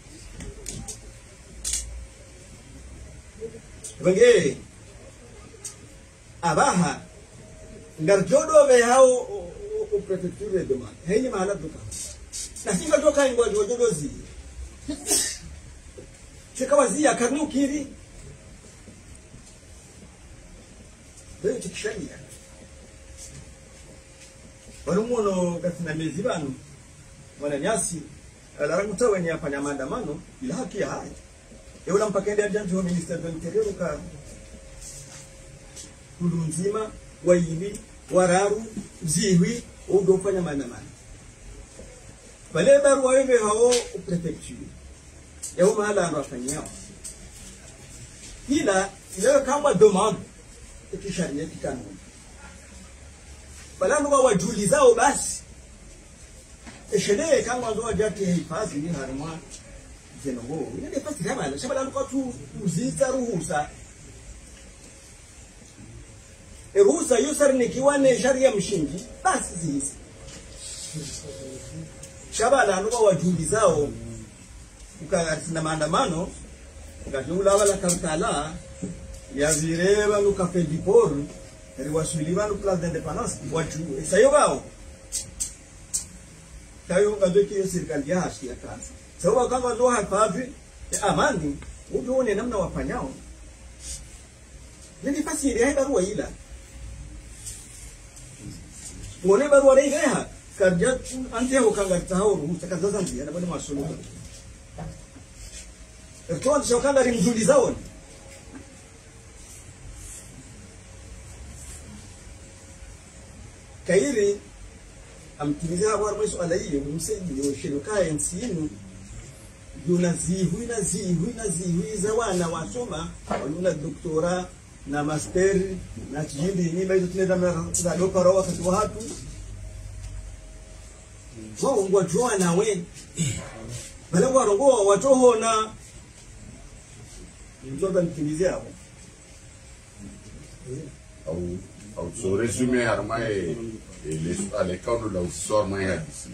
benge abaha ngarjodo be hao o prefecture de man henyi mahala duka na singa doka ingwa jodo zi chikawazi ya kanu kiri benge tikishania wanamuono katina mezi banu wananyasi alaranguta wenye afanya maandamano bila haki ya haya eula mpaka ndia janjo wa minister wa interior ka kulunzima waimi wararu ziwi udo fanya maandamano wale baru wawe hao prefecture yao mahala anafanyao ila ile kama demand ikisharia kikanuni bala ndo wajulizao basi eshele kama ndo wajati hifadhi ni harima zeno ho ile nafasi kama shabala ndo tu uziza ruhusa e ruhusa yusar ni kiwane sharia mshingi basi zizi shabala ndo wajulizao ukatina maandamano ngajula wala kankala ya vireba ndo cafe dipor riwasuliwa no place d'indépendance watu sayo bao tayo ngabeki serikali ya haki ya kazi sababu kama ndo hafadhi amani uone namna wafanyao nini fasiri ya barua ila uone barua ile ha karja ante ukanga tahoro utakazaza ndia na bado masuluhu erto shokanga rimzuli zao kairi amtimiza kwa mwisho alaiyo msedi yoshiruka ensinu yuna zihu na zihu na zihu za wana wasoma waluna doktora na master na kijindi ni baizo tuneza za doktora wakati wa hatu wao ngwa joa na we bala kwa rongo watoho na ndio mtimiza hapo au au so resume harmae les cadre la usor maya disi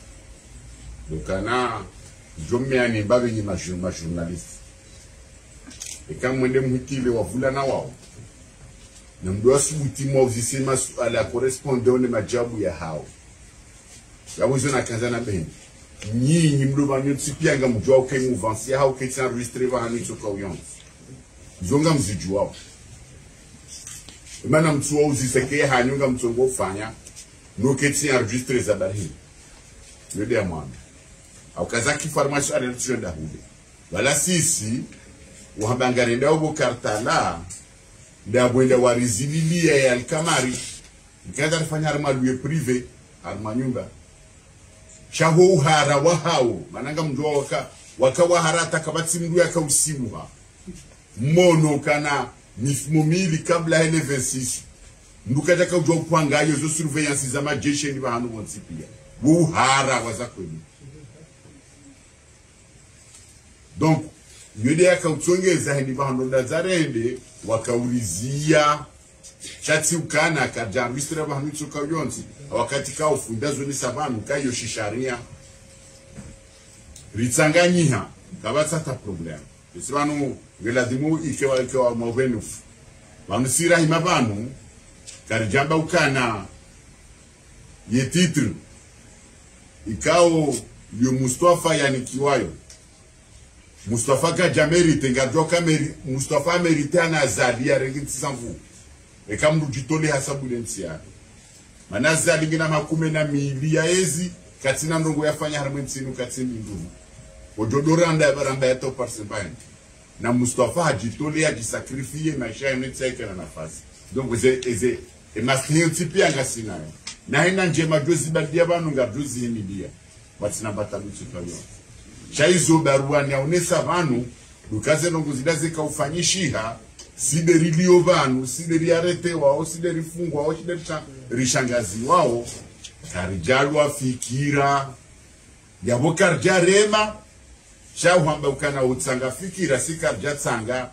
dokana jomea ni babe ni majuma journaliste e kama mwende mhitile wavula na wao na mdo asubuti mwa uzisema ala correspondant ne majabu ya hao ya wizo na kanzana beni nyinyi mdo banyo tsipianga mjwa okay mouvance ya hao ketsa enregistrer va hani to kauyon zonga mzijua mana mtu uziseke hanyunga mtongo fanya no keti enregistré za barhi le dia mwana au kazaki formation aliyotsho ndahule wala sisi uhambangare ndio bukartala ndio bwenda warizililia ya alkamari nikaza kufanya armaluye privé armanyumba shaho uhara wahao mananga mjua waka wakawa harata kabatsi mndu yakausimuha mono kana mifumili kabla ele vingt-six ndukaja ka ujwa kupanga yo zo surveillance za majeshi ni bahanu monsipia uhara wazakweli. Donc yode yakautsongeza hindi bahanu ndazarende wakaulizia chati ukana kajangistra bahanu tsoka yonzi wakati ka ufundazo ni sabanu kayo shisharia ritsanganyiha kabatsa ta problem isibanu geladimu ikewa ikewa mawenu banu sira himabanu karijamba ukana ye titre ikao yo Mustafa yanikiwayo Mustafa ka jamerite ngadjo kameri Mustafa merite ana zalia rengiti sanvu e kamru jitole hasabu lensia manazali ngina makume na mili ya ezi katina ndongo yafanya harmensinu katini ndugu ojodoranda baramba ya to parsembain na Mustafa hajitole ajisakrifie maisha yonetseka na nafasi donc eze eze e masni tipia ngasina na ina njema jozi badia banu ngajozi himidia watina batabu tsayo chaizo baruani aonesa banu dukaze ndongo zidaze ka ufanyishiha siderilio banu sideri arete wao sideri fungwa wao sideri rishangazi wao karijalwa fikira yabo karjarema shauhamba ukana utsanga fikira sikarja tsanga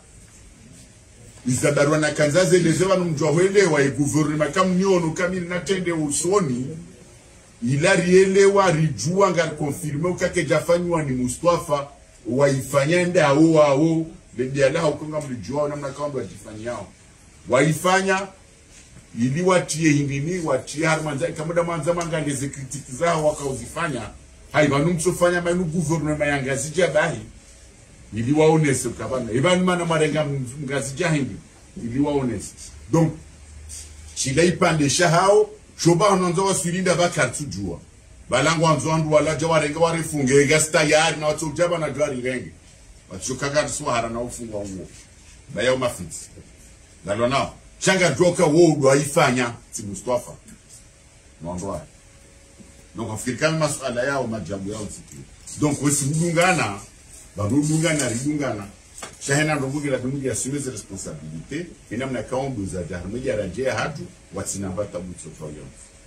izabarwa na kanzaze lezewa numjwa welewa i gouvernement kam nyono kamili natende usoni ilari elewa rijua ngar confirmer ukake jafanywa ni Mustafa waifanyenda ao ao lebiala hukonga mlijua namna kama wajifanyao waifanya ili watie hindini watie harmanza kama manza mangangeze kritiki zao wakauzifanya haibanu msofanya manu gouvernement yangazija bahi ili waonese kabana ibanu mana marenga ngazija hindi ili waonese donc chila ipande shahao shoba ononzo wasirinda bakartu jua balango anzo andu wala jawarenga warefunge gasta yari na watu jaba na jwari renge wachukaga swahara na ufungwa huo bayo mafiti dalona changa joka wo ndo aifanya si Mustafa mwangwa donc africain masuala yao majabu yao siku donc wesidungana barudungana ridungana shahena ndongoge la dungi assumer ses responsabilités et namna kaombo za jarme ya rajea hatu watina bata butso toyo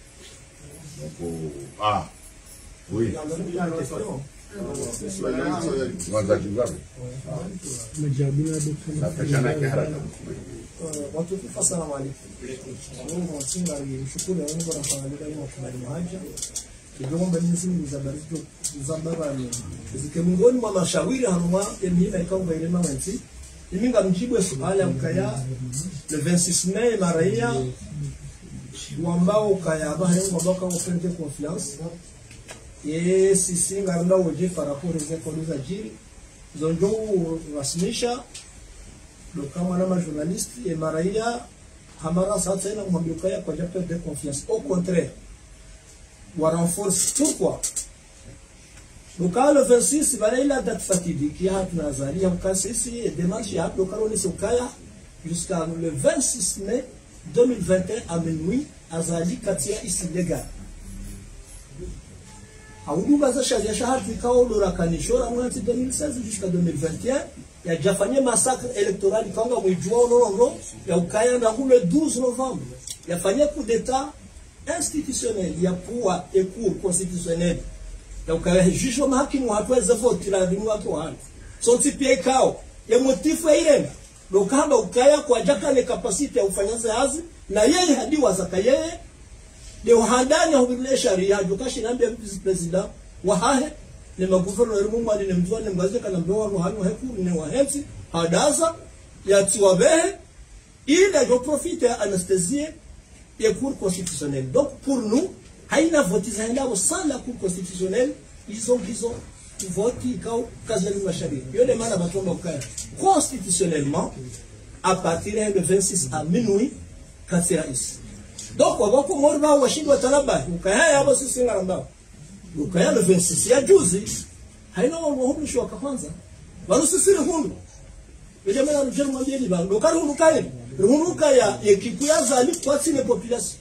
donc ah oui wanda jingabe majabu na dokta na kana haraka watu assalamu alaykum mungu msinga mshukuru Mungu na familia yenu kwa mahaja kidomba nyinyi za barizo za babani zike mungoni mwa mashauri hanwa emina ikaomba ile mamanti iminga mjibu swali mkaya le vingt-six mai maraia wambao ukaya bahe mabaka ofente confiance et sisi nganda woje par rapport aux écoles d'agir zonjo rasmisha le camarade journaliste et maraia hamara sasa ina mwambia kwa japte de confiance au contraire wa renforce pourquoi donc le vingt-six bala ila date fatidique ya tunazali ya sisi et démarche ya donc on est sur kaya jusqu'à le vingt-six mai deux mille vingt et un à minuit azali katia ici légal huduma za sharia shahadi kao lora kanishora mwezi deux mille seize jusqu'à deux mille vingt et un ya jafanye massacre électoral kanga mwijua onorongo ya ukaya na le douze novembre ya fanye coup d'état institutionnel ya pouvoir et cour constitutionnel ya ukaya jugement mahakimu hatuweza vote la dimu watu wanu son tipie kao ya motifu ya irenga lokamba ukaya kwa jaka le capacity ya ufanyazi hazi na yeye hadi wazaka yeye de uhandani ya hubile sharia jukashi nambia vice president wahahe ni maguvernor mungu ali nemzwa ni mgazeka na mbewa ruhani heku ni wahensi hadaza ya tiwabehe il de profiter à anesthésier les cours constitutionnels. Donc pour nous, haina voté sans la cour constitutionnelle, ils ont ils ont voté kao kazali mashari. Yo le mana batomba ukaya. Constitutionnellement à partir du vingt-six à minuit katira is. donc wabako morba washindwa talaba ukaya hapo sisi ngaramba ukaya le vingt-six ya juzi haina wahundu shwa kwanza bado sisi hundu ile mena nje mwambie ba lokari hundu kaya hundu kaya ekipu ya zali kwa tsine population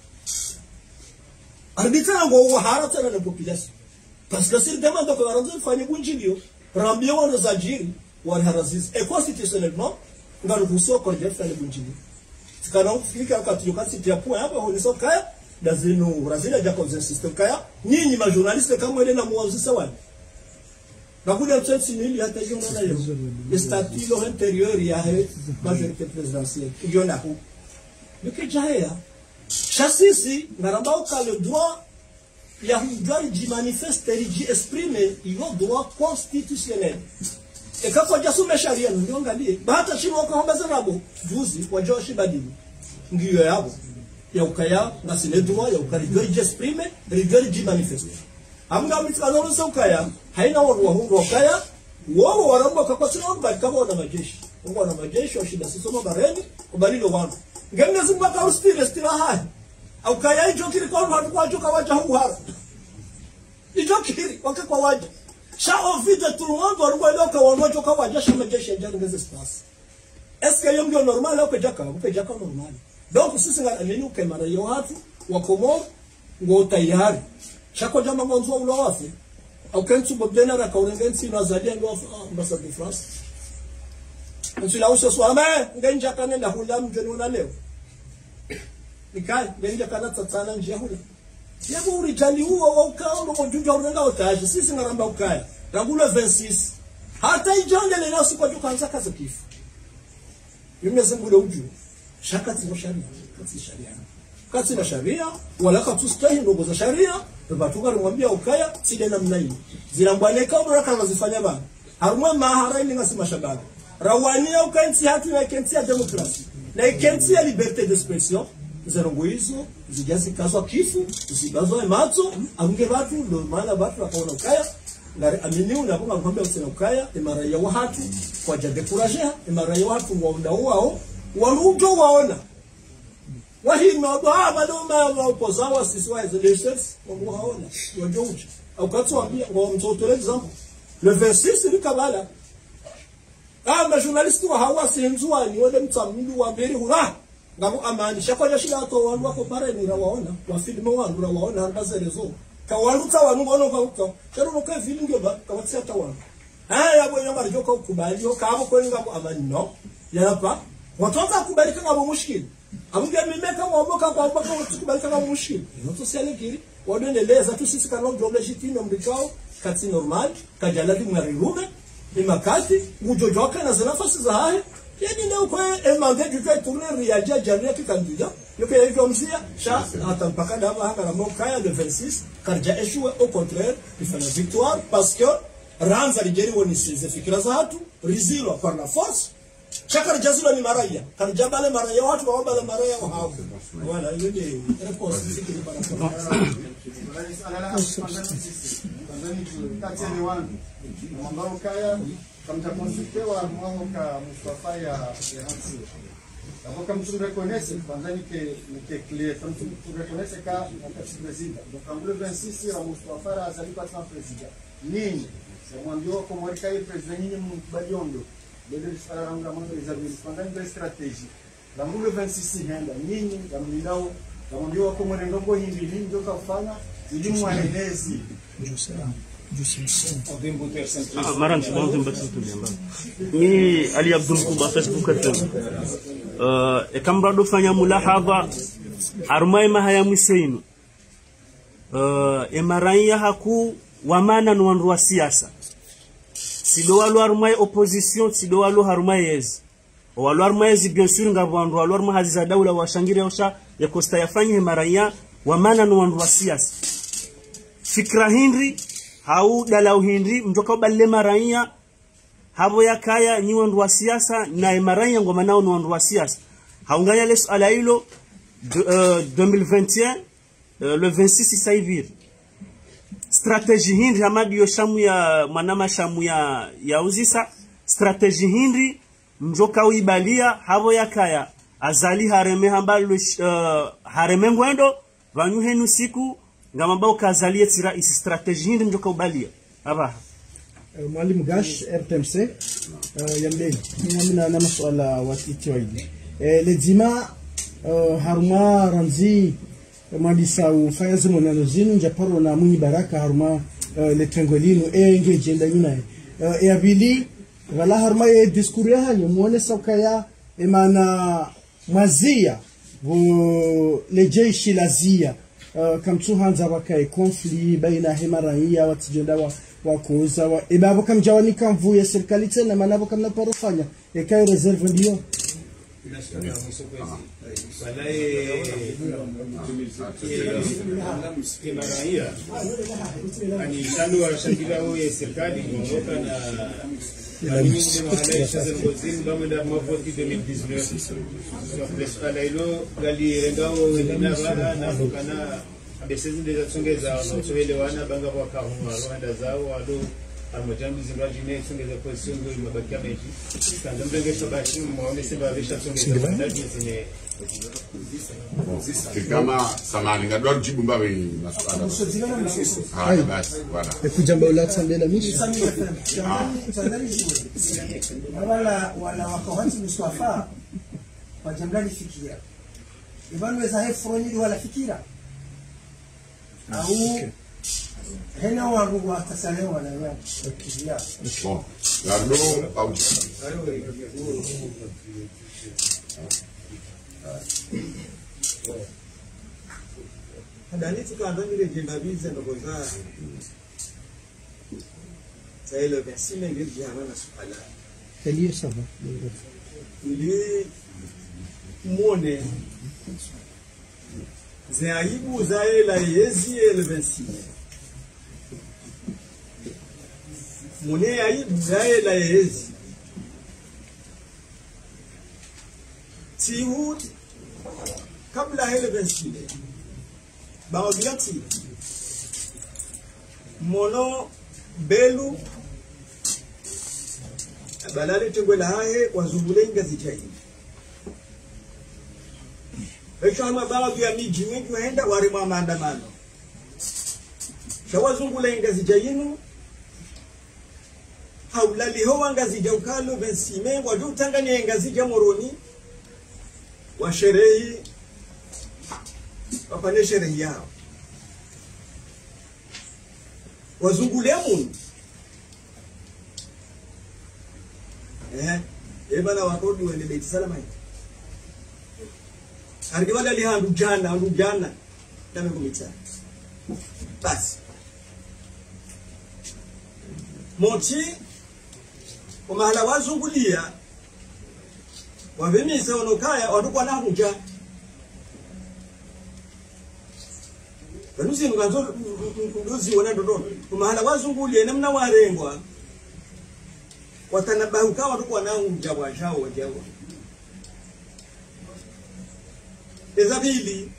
arbitra ngo wahara tena na population parce que s'il demande que baranzo fanye bunjilio rambio wana zajiri wa haraziz et constitutionnellement ngaruhusiwa kwa jefa le bunjilio tikana kufika wakati yokati ya point hapa huliso kaya dazino Brazil ja kwa system kaya nyinyi ma journaliste kama ile na muanzisa wale nakuja tsetsi nili hata hiyo na leo estatilo interior ya majorité présidentielle iona hu yuke jaya chasisi ngarambao ka le droit ya hudari ji manifester ji exprimer ilo droit constitutionnel et quand kwa jasume sharia ndio angalie hata shimo kwa homba zarabo juzi kwa Joshi badili ngiyo yabo ya ukaya na sine droit ya ukari ji exprimer rigori ji manifester amga mitano rusa ukaya haina watu wa hundu ukaya wao waramba kwa sino ba kama wana majeshi ngo wana majeshi wa shida sisi somo bareni kubalilo wangu ngene zimba ka ustire stira hai au kaya hicho kile kwa watu kwa joka waja huhara hicho kile wake kwa waja sha ovide tulwando arugwa leo kwa wanojo kwa waja shama jeshi ya ngeze space est-ce que yomgo normal au jaka au jaka normal donc sisi ngana nini ukemara yo watu wakomo ngo tayari chako jama mwanzo ulo wafi au kentu bobdena ra kaurengensi na zadia ndo ambassade de France nsila uso swame ngenja kana na hula mjoni wana leo nikai ngenja kana tsatsana nje hula yebo urijali huo wa ukao ndo mjunja urenga utaje sisi ngaramba ukaya rangulo vingt-six hata ijonde leo siku tukaanza kazi kifu yimezungule uju shaka tsi sharia katsi sharia katsi na sharia wala katustahi ndogo za sharia batuka rumwambia ukaya side namna hii zilambwaneka ndo kama zifanya bana harumwa mahara ile ngasema shabana rawania ukansi hatu na kensi ya demokrasi na kensi ya liberté d'expression zerongoizo zijazi kazo kifu zibazo emato ange watu ndo maana watu wakaona ukaya na amini unaponga kwambia usina ukaya imara ya watu kwa jade kuraje imara ya watu waunda wao walujo waona wahima ba bado ma opozawa sisi wa legislateurs ngo haona wajouje au katwambia ngo mtoto example le vingt-six ni kabala ah ma journaliste wa hawa sinzwa ni wale mtamndu wa mbele hura ngamo amani shakoja shida to wandu wako pare ni rawaona wa filmu wandu rawaona handaze rezo ka wandu ta wandu ngono ka uto chero no ka filmu ngeba ka watsi ta wandu ah yabo nyama joka ukubali yo kabo ko ngamo amani no yapa watoza kubalika ngabo mushkili amuga mimeka mwaboka kwa mpaka kubalika ngabo mushkili noto sele kiri wadendeleza tu sisi kana ndio legitime mdikao kati normal kajaladi mwarirume imakati mujojoka na nafasi za haye yani leo kwa emande du fait tourner riaja jalia ki candidat yoke hivyo mzia sha hata mpaka daba haka na mokaya de vingt-six karja échoué au contraire il fait la victoire parce que ranza ligeri woni size fikira za watu rizilo par la force chakar jazilo ni maraya karja bale maraya watu wa bale maraya wa hao wala hiyo ni réponse fikiri para ambao kaya kamtakonsultewa mwaka Mustafa ya Hansi hapo kama tu reconnaisse kwanza ni ke ni ke clear kama tu reconnaisse ka na president donc en le vingt-six ya Mustafa azali kwa san president nini semwambio kwa mwaka ya president nini mbaliondo bele saranga mwana Isabel kwanza ni strategy la le vingt-six henda nini kamlindao kamwambio kwa mwana ndombo hindi nini ndio kafanya ili mwanenezi Ah, maran si bom tempat itu dia, bang. Ni Ali Abdul Kuba Facebook itu. Uh, ekambra do fanya mulahadha armai mahaya museinu. Uh, emaranya haku wamana nuanru wa siasa. Sido walu armai opposition, sido walu armai yezi. Walu armai yezi bien sûr ngabu wanru walu armai haziza daula wa shangiri yausha ya kosta yafanya emaranya wamana nuanru wa siasa. Fikra hindri hau dalau hindi mjoka balle maranya habo ya kaya ni wandu wa siasa na maranya ngoma nao ni wandu wa siasa haunganya lesu ala hilo deux mille vingt et un uh, le vingt-six isaivir strategie hindi hamadi yo shamu ya manama shamu ya ya uzisa strategie hindi mjoka uibalia habo ya kaya azali hareme hambalo uh, hareme ngwendo vanyu henu siku ngamamba ukazalie tira isi strategy ndi mjoka ubalia aba mwalimu Gash R T M C uh, yambeni mimi na na masuala watiti waidi eh lezima uh, haruma ramzi madisa ufayazi monano zinu njaparo na munyi baraka haruma uh, letengolino enge jenda nyuna uh, e abili wala haruma e diskuri hanyo muone saukaya emana mazia vo lejeshi lazia uh, kamtu hanza wakae konfli baina hema raia watijenda wa wakuza wa ebabo kamjawani kamvuye serikali tena manabo kamna parofanya ekayo reserve ndio ani tano warashakila oye serikali kuondoka na na mimi ndio mahala sasa ngozini kama ndio mwafoti elfu mbili na kumi na tisa so ala ilo gali rendao na bana na kana abesezi ndio tsongeza na soelewana banga kwa kahuma Rwanda zao ado amajambi zingaji ne tsongeza position ndio mabakia meji kanda mbenge sabashi muone sema besha tsongeza ndani zine kama samani ngadwa jibu mbawe maswala haya basi wala ekujamba ulatsambela mishi wala wala wakawati mswafa wajamgani fikira ibanu weza hefroni wala fikira au hena wangu watasalewa wala ya fikira bon gardo au hadani tukandamire jenda bize ndogoza sailo besime ngirji hamana suala eliyo saba ili muone zaibu zaela yezi elvensime mune aibu zaela yezi tihud kabla elvensime baobiati mono belu balale tengwela hae wazungule ngazi chai besho ama baadhi ya miji wengi waenda warimwa maandamano shawazungule ngazi chayinu haulali ho ngazi ja ukalo bensime waju tangani ngazi ja moroni wa sherehi wafanye sherehi yao wazungule mun eh ebana wakodi wende beti salama arigibala li handu jana handu jana tame kumita basi moti umahala wazungulia wavemise onokaya watukwa na huja kanusi nganzo ndozi wana ndodo umahala wazungulia namna warengwa watanabahuka watukwa na huja wajao wajao ezabili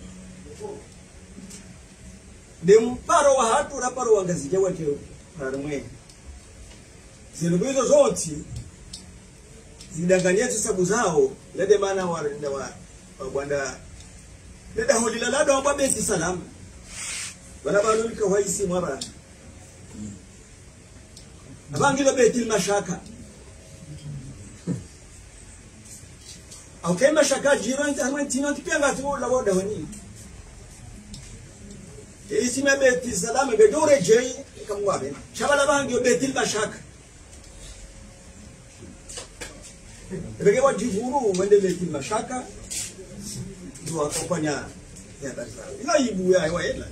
de mparo wa hatu na paro wangazija wateo harimwe zilubizo zote zidanganyia sababu zao lede maana warinda wa bwanda lede holila lado wababesi salama wala balulika waisi mwara abangilo betil mashaka au kema shaka jiran tarman tino tipanga tu la woda wani isi me beti salama be dore jey kamwabe shabala bangi betil mashaka bege wajivuru wende betil mashaka ndio akafanya ya darasa ila ibu ya waela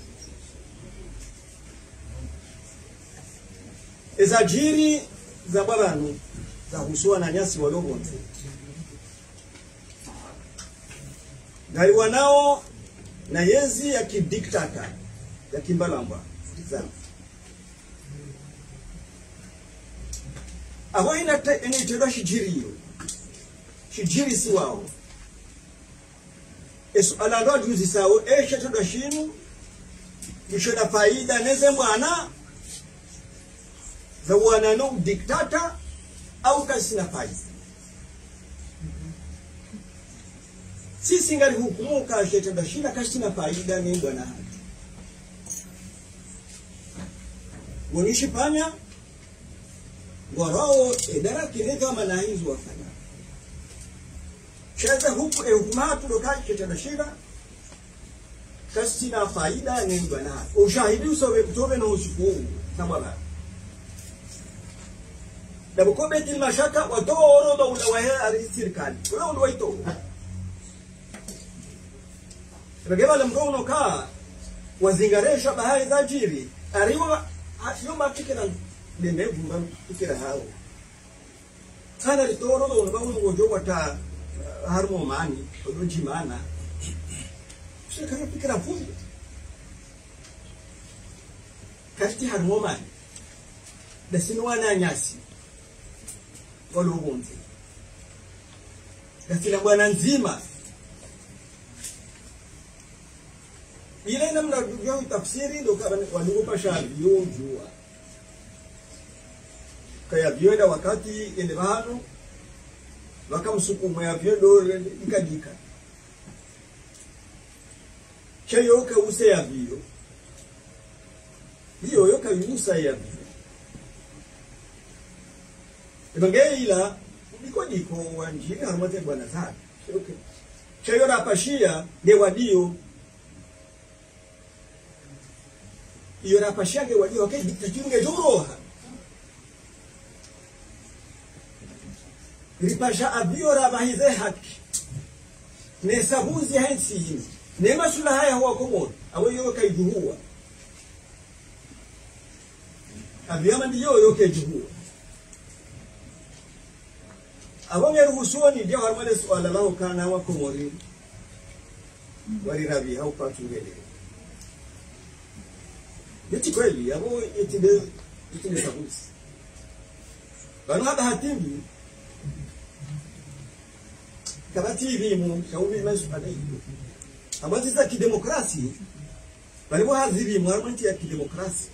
ezajiri za babanu za husua na nyasi walongo ngai wanao na yezi ya kidiktata ya kimbalamba zamu awa ina te ene tendo shijiri hiyo shijiri si wao esu alando juzi sawo eshe tendo shinu kishoda faida neze mwana za wana no diktata au kasina faida sisi ngari hukumu kashe tenda shida kashina faida ni bwana haki wonishi panya warao edara kile kama na hizo wafanya cheza huku e hukumatu dokaje tenda shida kashina faida ni bwana haki ushahidi usowe kutobe na usiku na bwana dabukobe til mashaka watoro do ulawahe ari serikali wala ulwaito bageba lemgono ka wazingaresha bahari za jiri ariwa yomba tikira nene vumba tikira hao sana litoro do bawo ngojo wata harmo mani odoji mana shika fikira fundi kati harmo mani dasinwana nyasi walubunzi katika bwana nzima ile namna ndio tafsiri ndio kama walikupa shari yojua kaya vyoenda wakati ile bahano wakamsukuma ya vyodo ikadika chayo ka use ya vyo hiyo yoka yusa ya vyo Evangelia ndiko diko wanjini harumate bwana sana. Okay. Chayo na pashia de wadio. Iyo na pashia de wadio okay diktature joroha. Ripasha abio rabahize haki. Ne sabuzi hansi. Ne masula haya huwa komodo. Awe yo kaijuhua. Abiyama ndiyo yo kaijuhua. Abonye ruhusoni ndio harmale swala lao kana wako mori wali rabi au patungele yeti kweli abo yetinde yetinde sabusi bana hada hatimbi kabati hivi mu shauri mesu adai abazi za kidemokrasi bali hadhiri mu harmanti ya kidemokrasi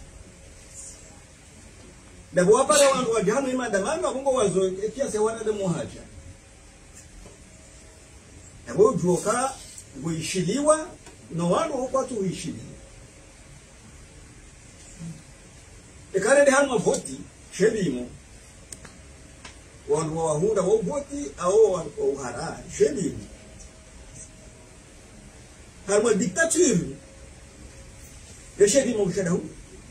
Dabo wapara wangu wajano ima damano wabungo wazo ekia sewana demo haja. Dabo ujuoka uishiliwa no wano upatu uishiliwa. Ekane de hano voti, shebimo. Wanu wahunda wa voti au wa uhara, shebimo. Harma diktature. Ya shebimo mshada huu.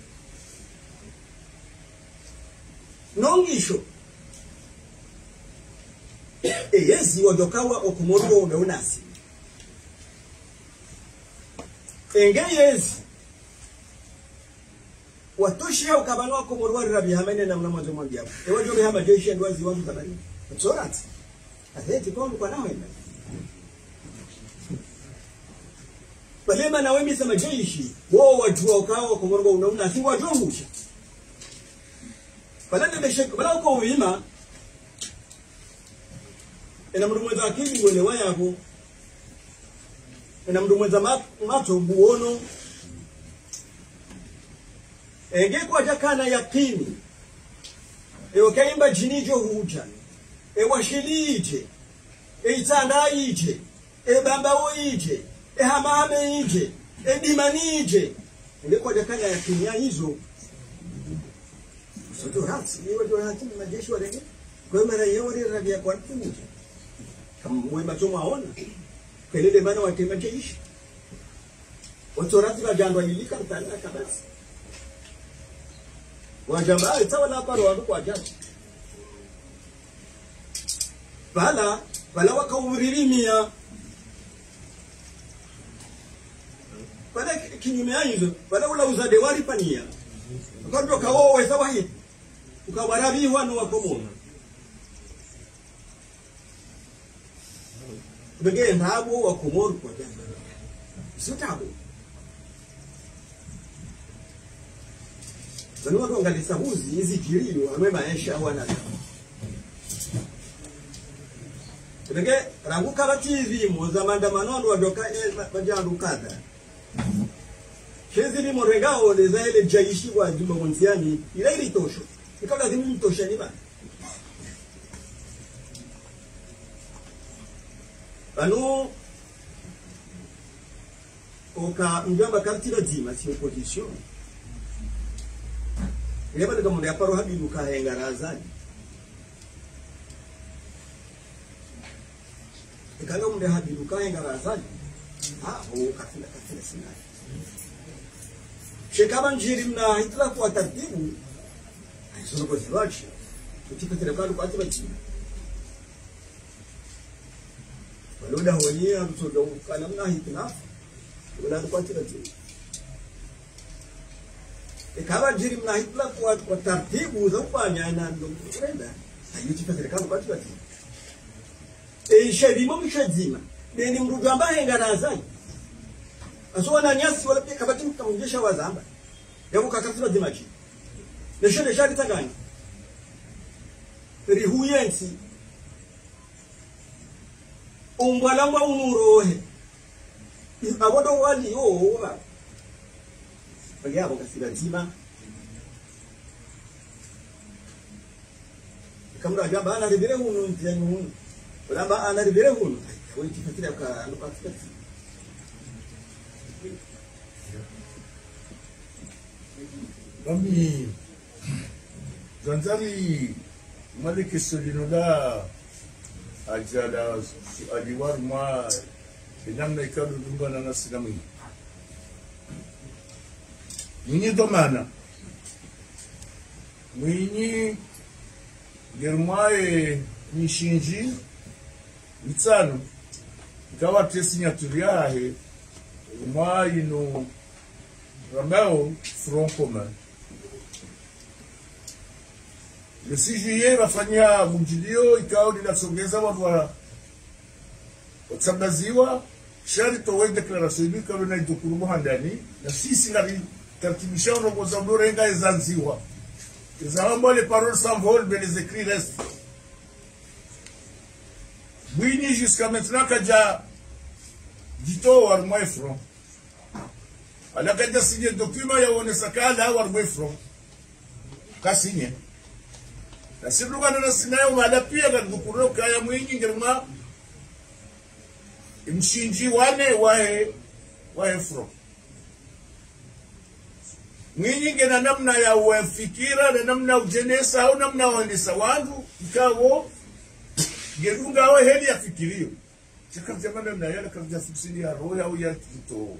Nongisho eyezi wadokawa okumoro unaunasi enge yezi watoshi hao kabano okumoro wa rabi hamene na mnamazo mwangi hapo ewa jobe hama jeshi ya nduwazi wangu tabari tsorati atheti kwa kwa nawe balema na wemi sama jeshi wao wajua ukawa okumoro unaunasi wajua musha Balanda beshek bala uko wima ina mndu mwenza akili mwelewa yako ina mndu mwenza mato buono enge kwa jakana yakini ewo kaimba jinijo huja e washilije e itanda ije e bamba oije e hamame ije e dimanije enge kwa jakana yakini ya hizo Soto hati, niwa jo hati ni majeshi wa rege. Kwa mara yao wale rabia kwa nti muje. Kama mwe machomo aona. Kelele bana wa tema jeshi. Otorati la jandwa ilika mtana kabasi. Wajamba itawa na paro wangu kwa jana. Bala, bala waka umririmia. Bala kinyume hizo, bala ula uzade wali pania. Kwa ndio kawo wesa wahi. Ukawarabi wanu wa komona. Bege ndabo wa komoro kwa jana. Sitabu. Zanu watu angalisa huzi hizi kilio amwe maisha wana. Bege rangu kala T V moza mandamano wa doka bajandu kadha. Shezi ni morengao de zaile jaishi wa jumba mwanziani ile ile tosho. Ikawa lazima mtoshe ni ba. Banu oka mjamba kartira dima si opposition. Leba daga munde aparo habibu ka henga razali. Ikalo munde habibu ka henga razali. Ah, o kafila kafila sina. Shekaba njiri mna hitla kwa taratibu. Aisono kwa ziwachi. Kutika terekalu kwa atibachi. Waloda hoye mtodo kana mna hitla. Wala kwa taratibu. Ikaba njiri mna hitla kwa kwa taratibu za kufanya na ndo kwenda. Ayutika terekalu kwa atibachi. E shadima mshadzima. Neni mrudu ambaye ngarazai. Aso wana nyasi wala pia kabati mkamjesha wazamba. Yako kakatira dimaji. Neshone shari tagani. Rihuyensi. Umbalamba unurohe. Abodo wali o wa. Bagi abo kasira dima. Kamra gaba ana ribere hunu ntiyani hunu. Wala ba ana ribere hunu. Wali kifatira ka ando pakati. Kami Zanzari Maliki Solinoda ajala adiwar ma inamna ikadu dunga na nasinami Mwinyi domana Mwinyi Germae Nishinji Mitsano ikawa signature yahe mwa ino Rameo Front Commun. Le six juillet wafanya mjilio ikao linasongeza watu wa watsambaziwa shari towe declaration hii kama na idokuru handani na sisi na tartibisha ono za mdorenga ezanziwa. Ezambo les paroles s'envolent mais les écrits restent. Bwini jusqu'à maintenant kaja dito war moi front. Alakaja signé document ya wone sakala war moi front. Ka signé. Na siruga na sinayo mala pia ga dukuro kaya mwingi ngirma imshinji wane wae wae front. Mwinyi ngena namna ya ufikira na namna ujenesa au namna waendesa wangu ikawo gerunga au heli ya fikirio chaka jamana na yale kaza subsidi ya roho au ya kito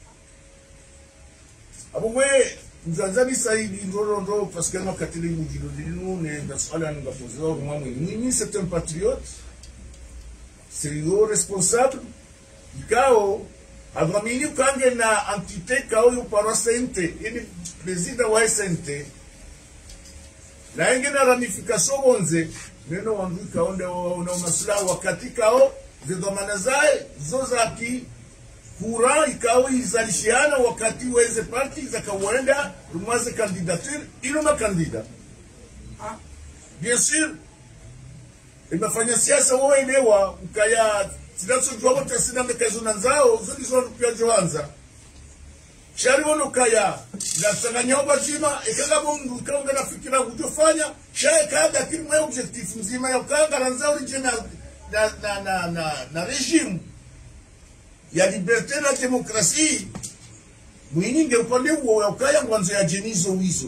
abwe mzanzani saidi ndoro ndo parce que no katili mujilo dinu ne basala nga pozo mwamwe mwinyi c'est un patriote c'est le responsable ikao avamini kange na entité kao yo parasente ini président wa S N T na ingena ramification onze neno wandu kaonde una maslaha wakati kao zidomana zae zozaki kura ikao izalishiana wakati weze parti za kawenda rumaze candidature ilo na kandida bien sûr imefanya siasa wao elewa ukaya Sidaso jwa wote sina mekazo nanzao zodi zwa pia joanza shari wono kaya la sanganya obajima ikaga mundu kaunga na fikira kujofanya shaye kaga kimu ya objectif mzima ya kaga nanzao original na na na na, na regime ya liberté na démocratie mwininge upande huo ya kaya mwanzo ya jenizo wizo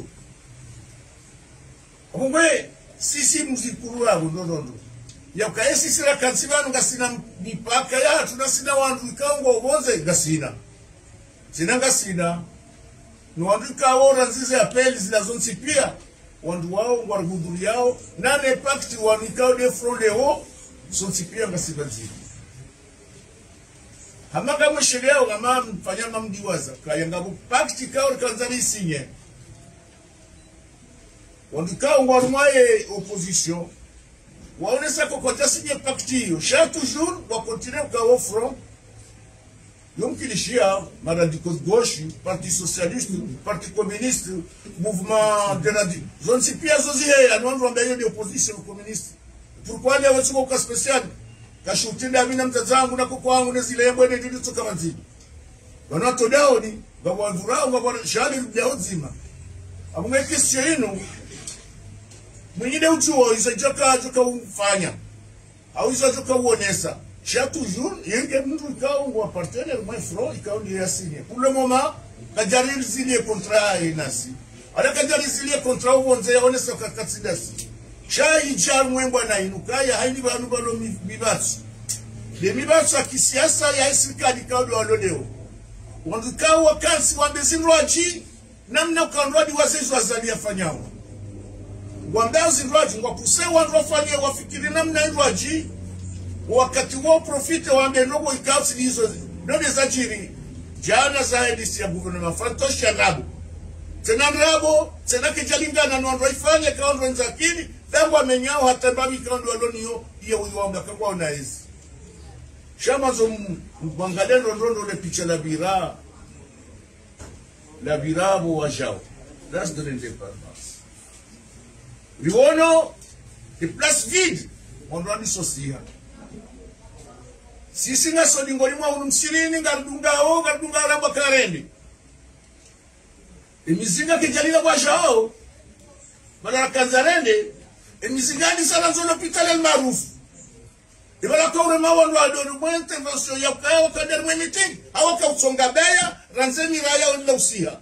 kumbe sisi mzikuru wao ndondo ya kaesi sira kansibano ngasina mipaka ya tunasina wandu ikango oboze ngasina sina ngasina no wandu ikawo ranzize apeli zinazonsi pia wandu wao ngwaruguduri yao nane pakti wandu ikawo de front de ho sonsi pia ngasina zili hamaka mwishele yao ngama mfanyama mdiwaza kaya ngabu pakti ikawo kanzani sinye wandu ikawo ngwarumaye opposition waonesa kokota sinye pakti hiyo sha toujours wa continuer kwa front yomkilishia maradicaux gauche parti socialiste parti communiste mouvement de la zone si pia zozi ya nwandu ambaye ni opposition communiste pourquoi les watu kwa spécial kashutinda mina mtazangu na koko wangu nezile yebwe ndio tutoka manzi wanato daoni baba ndurao baba shali ndio zima amweke sio mwingine uchuo isajoka joka ufanya au isajoka uonesa Chaque toujours, il y a un cas où un partenaire moins franc, il a signé. Pour le moment, quand j'ai signé le contrat, il a signé. Alors quand j'ai signé le contrat, on est on est sur quatre Cha ijal mwemba na inukaya haini banu bano mibatsu. Le mibatsu akisiasa ya serikali kaudo walodeo. Wanduka wakansi wambezindwaji namna ukandwadi wazezu wazali afanyao. Wambazi ndwaji ngwapuse wandu wafanya wafikiri namna ndwaji wakati wao profite wambe nogo ikausi hizo ndio zajiri jana za edisi ya gouvernement fantosha rabo. Tena rabo tena kijalingana na ndo ifanye kaundo nzakini tangu amenyao hata babi kaundo aloniyo iyo uiwanga kwa unaizi. Shama zo mwangalendo ndondo le picha la bira la bira bo wajao. That's the independence. Liwono the place vide on doit dissocier. Si singa so dingoli mwa unumsirini ngardunga o ngardunga ramba karendi. Imizinga kijalila wajao badala kanzarende imizinga ni sala zo l'hôpital el maruf. Ibala kwa urema wandu adonu mwa intervention ya kaya wakader mwenyting. Awaka utsonga beya, ranzemi raya wanda usiha.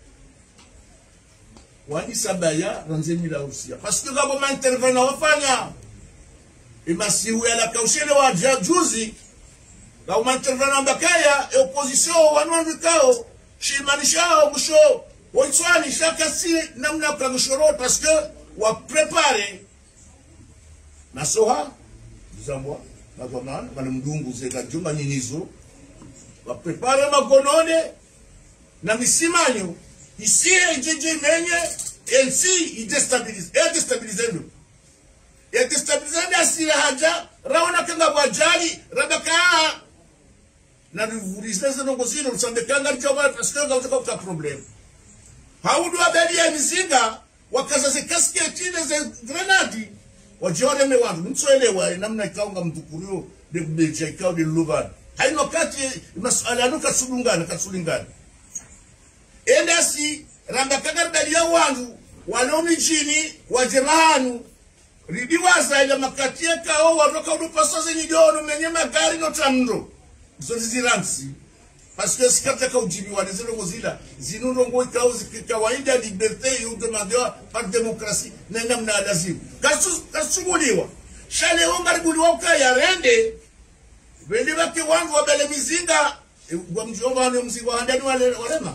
Wani sabaya, ranzemi raya usiha. Paske gabo ma intervena wafanya. Imasihu ya la kaushele wa juzi. Gabo ma intervena mbakaya, e opposition wanwandu kao. Shimanishao musho. Waitwani shaka si namna kagushoro paske wa prepare. Nasoha. Zambwa, na gomana, bana mdungu zeka jumba nyinyizo. Wa prepare magonone na misimanyo. Isi ejeje menye, elsi idestabilize, e destabilizendo. E destabilizendo asira haja, raona kanga wajali, rabaka na rivurizeze nongozino, usande kanga richawa, paske gautaka uta problem. Haudu abeli ya mizinga, wakaza ze kasketine ze grenadi, wajione mewandu mtsoelewa namna ikaunga mtukurio de beja ikao de luvan haino kati masuala anuka sulungana kasulingana endasi ramba kagarda ya wandu walomi chini wajirahanu ridiwaza ile makatia kao watoka udupaso zenye dono menye magari no tramndo zozi ziransi parce sikata ka ujibi wa zero gozila zinundo ngo ikao zikawaida liberté yu demandewa par démocratie na namna lazima kasu kasuguliwa shale ongariguliwa ukaya rende wende bake wangu wabele mizinga wa mjomba wane mzinga handani wale walema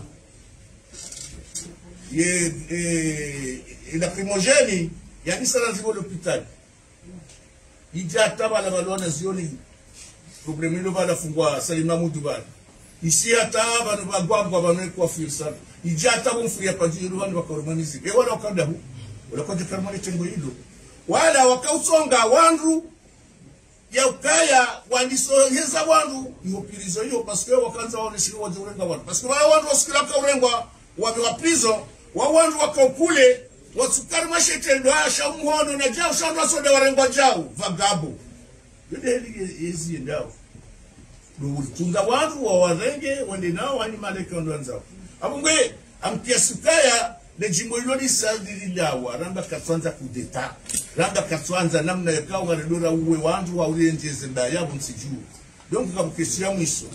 ye e la primogène ya ni sala zibo l'hôpital ija tabala balona zioni problème lo bala fungwa salima mudubala ici ata banu bagwagwa banu kwa filsa ijata bumfuria pajiru banu bakoromanizi e wala wakanda hu wala kwa karmani tengo hilo wala wakausonga wandu ya ukaya wandiso yeza wandu yopirizo hiyo parce que wakanza waoneshiwa wajurenga wandu parce que wale wandu wasikira ka urengwa wa prison wa wandu wakaukule wasukari mashetendo asha umuhono na jao shamba soda warengwa jao vagabo yede yezi ndao tunga wandu wa warenge wende nao wani maleka ndwanzao abungwe amkia sukaya le jimbo ilo ni sadiri lawa ramba katwanza kudeta ramba katwanza namna yakao garedora uwe wandu wa urenjeze mbaya bumsiju donc kabukeshia mwiso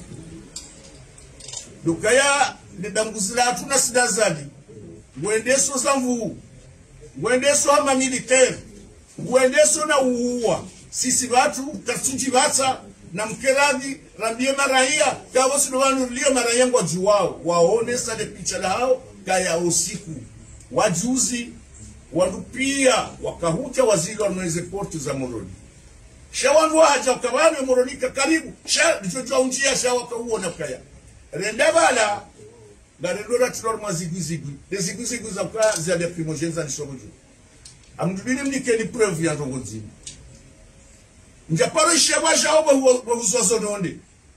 dokaya ne danguzila atuna sidazali wendeso zamvu wendeso ama militaire wendeso na uwa sisi watu katsunji batsa na mkeradi rambie maraia kawo sinowanu lio maraia ngwa juwao waone sale picha la hao kaya usiku wajuzi wandupia wakahuja waziri wa mweze portu za Moroni shawandu haja ukabane Moroni karibu sha jojo unjia sha wakauona kaya rendabala garendora tulor mazigizigi dezigizigi za kwa za de primogenza ni sobojo amdubini mnikeni preuve ya ngonzi njaparo sheba jao ba uzozo nonde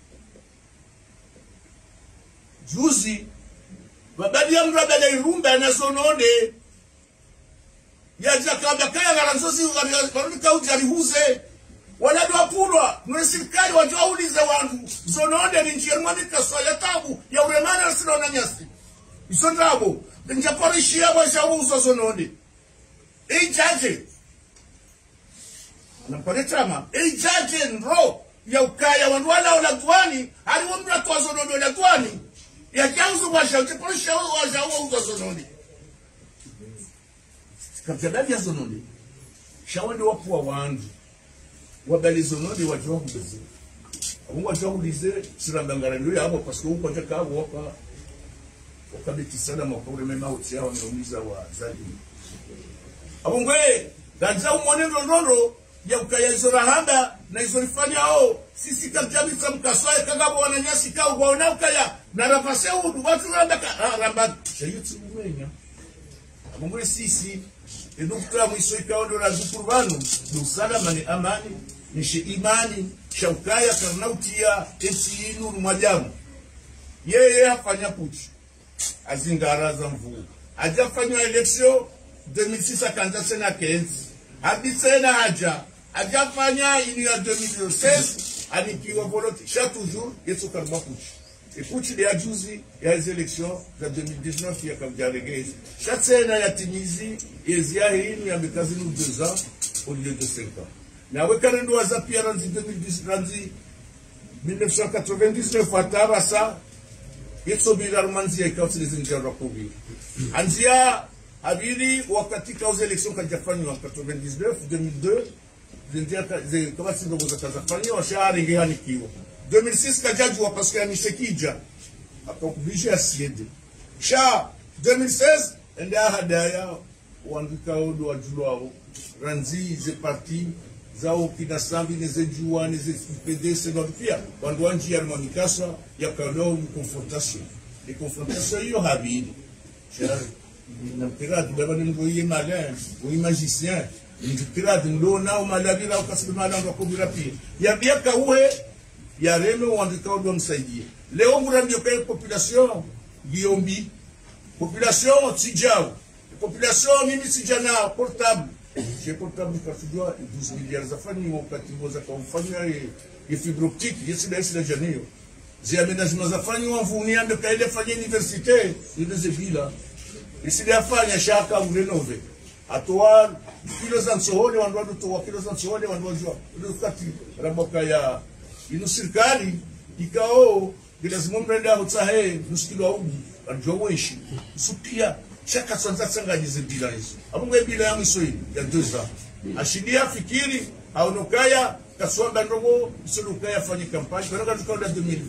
juzi babadi ya mrabele irumba na zononde ya jakabya kaya garanzozi baruni kaujari huze wala do apulwa mwe serikali wajauliza wandu zononde ni njirmani kaswaya tabu ya uremana sino na nyasi isondabo njaparo sheba jao uzozo nonde e jaje na pale chama e jaje nro ya ukaya wanwala ola tuani ali wamra twazonondo la tuani ya kauzu wa shauti polisha wa jawo uzonondi kabjadali ya zonondi shawandi wapu wa wandu wabali zonondi wajua hudize abu wajua hudize sirandangara ndio yabo paske uko jaka waka wakabiti sana makore mema utia wa ngaumiza wa zalimu abu ngwe ganza umone ndondo ya ukaya zorahanda na izorifanya hao sisi kabjabi samkaswae kagabo wananyasi kao waona ukaya na rafase udu watu ramba ka ramba shayutsi umenya amwe sisi edukta mwiso ikaondo na zukurbanu dusala ni amani ni shi imani shaukaya karnautia esi inu mwajamu yeye afanya puchi azingara za mvuu ajafanya eleksio deux mille six akanja sena kenzi abisena haja ajafanya ini ya deux mille seize anikiwa volonté chaque toujours yesu karma puchi et puchi de ajuzi ya les élections de deux mille dix-neuf ya kamjarege chaque sena ya timizi ezia hii ya mekazi nous deux ans au lieu de cinq ans na wekane ndo azapia ranzi deux mille dix ranzi mille neuf cent quatre-vingt-dix-neuf ataba sa yeso bila romanzi ya ikauti lizinja rakobi anzia abili wakati kauza election kajafanywa quatre-vingt-dix-neuf deux mille deux zindia kama sindo boza kazafanywa washari ngehani kiwa deux mille six kajajwa parce que anishekija akakubisha asiende sha deux mille seize ende ahadaya wandika odo wajulwao ranzi ze parti zao kinasambi nezejua nezepd senodpia wandu wanji ya mwanikasa ya kalao ni confrontation ni confrontation hiyo habidi shari na mpirati baba ni mgoye malin ou magicien ni mpirati ndo nao malabira ukasibu malango wakubira pia ya biaka uwe ya reme wandika odo msaidie leo murambio kaya population giombi population tijao population mimi sijana portable j'ai portable katujua douze milliards za fani wakati ngoza kwa mfanya ya fibre optique yesi da yesi da janio zi aménagement za fani wavuni ande kaile fanya université ile zebila yesi da fanya shaka urenove atoa kilo za msohole wandu to kilo za msohole wandu wajua wakati raboka ya ino serikali ikao lazima mrenda hotsahe nuskilo au anjua weshi supia chaka sanza sanga jizibila hizo abungwe bila ya mwisho ya deux ans ashidia fikiri aonokaya kaswamba ndogo sulukaya fanya kampani kwa katika deux mille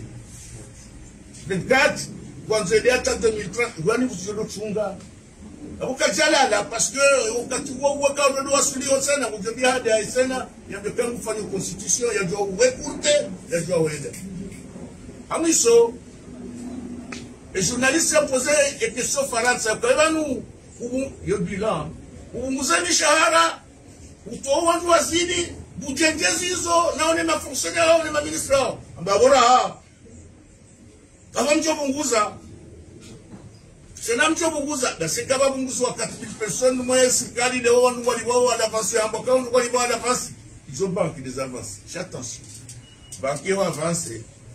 vingt-quatre kwanza ile hata deux mille trente wani mzilo chunga abukajala la parce que wakati huo huo kwa ndo wasulio sana kujibia hadi aisena ya mkangu kufanya constitution ya jo wekurte ya jo wende amiso. Les journalistes ont posé des questions faransa. Quand nous, le bilan, vous avez shahara, vous avez waziri, vous avez zizo, na on est ma fonctionnaire, on est ma ministre. Amba bora. Kama mcho bunguza. Sena mcho bunguza, na c'est kama bunguza wa quatre mille personnes, moi serikali leo wandu waliwao avance amba kwa wandu waliwao avance. Ils ont banque des avances. Attention. Banque wa avance.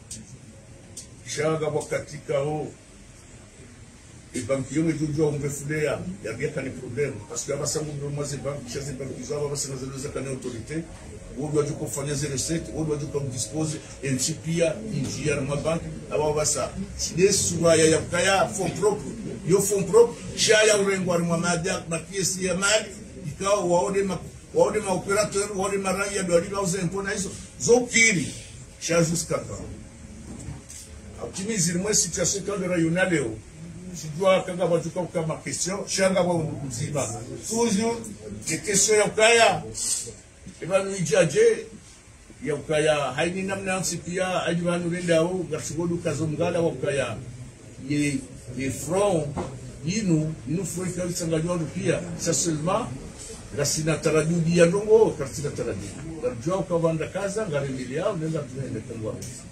Shaga wakati kao et banque yo ngejo ngefulea ya biaka ni problème parce que abasangu ndo mwaze banque chasse banque zo abasanga zeloza kana autorité ou doit ko fanya zero recette ou doit ko dispose en chipia injia na banque aba basa side suwa ya yakaya fond propre yo fond propre shaya urengo wa madia na piesi ya mali ikao waone ma waone ma operateur waone maraya do aliba uze impona hizo zokiri sha jusqu'à quand optimiser moi situation quand le rayonnal leo je dois kanga batuka kama question shanga wa mzima toujours les questions ya kaya eba nijaje ya kaya haini namna nsipia ajwanu rendao gasigodu kazongala wa kaya ye les front inu inu foi ka sanganywa pia ça seulement la sinatarajudi ya ndongo karsina tarajudi ndio kwa banda kaza ngarendelea unaenda tunaenda kangwa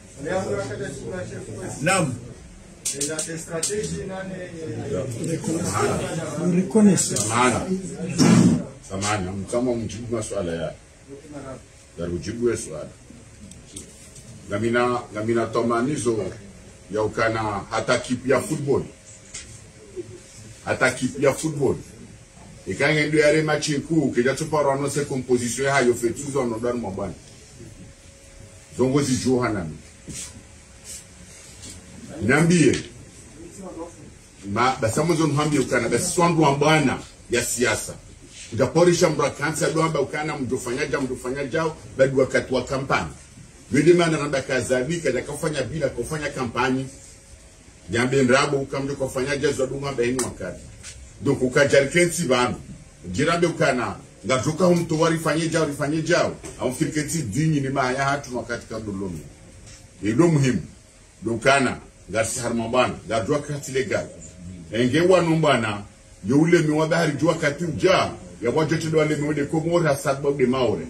nam la stratégie nane reconnaissance samana samana mkama mjibu maswala ya ya kujibu swala ngamina ngamina tomanizo ya ukana hata kipi ya football hata kipi ya football ikange ndio yale match kuu kija tuparo no se composition hayo fetuzo no dar mabani zongozi Johanami niambie ma basamuzo nhambie ukana basi swandu ambana ya siasa utaporisha mrakansa doamba ukana mdofanyaja mdofanyaja bado wakati wa kampani wede mana namba kazali kaja kufanya bila kufanya kampani jambe ndrabo ukamdo kufanyaja zoduma baini wakati donc ukajarkensi bana jirambe ukana ngatoka mtu wari fanyeja wari fanyeja au firketi dinyi ni maya hatu wakati kadolomi ilo muhimu dokana ngasi harmabana ngadwa kati legal enge wanombana yule miwa bahari jua kati uja ya wajote do wale miwede komori hasabba de maore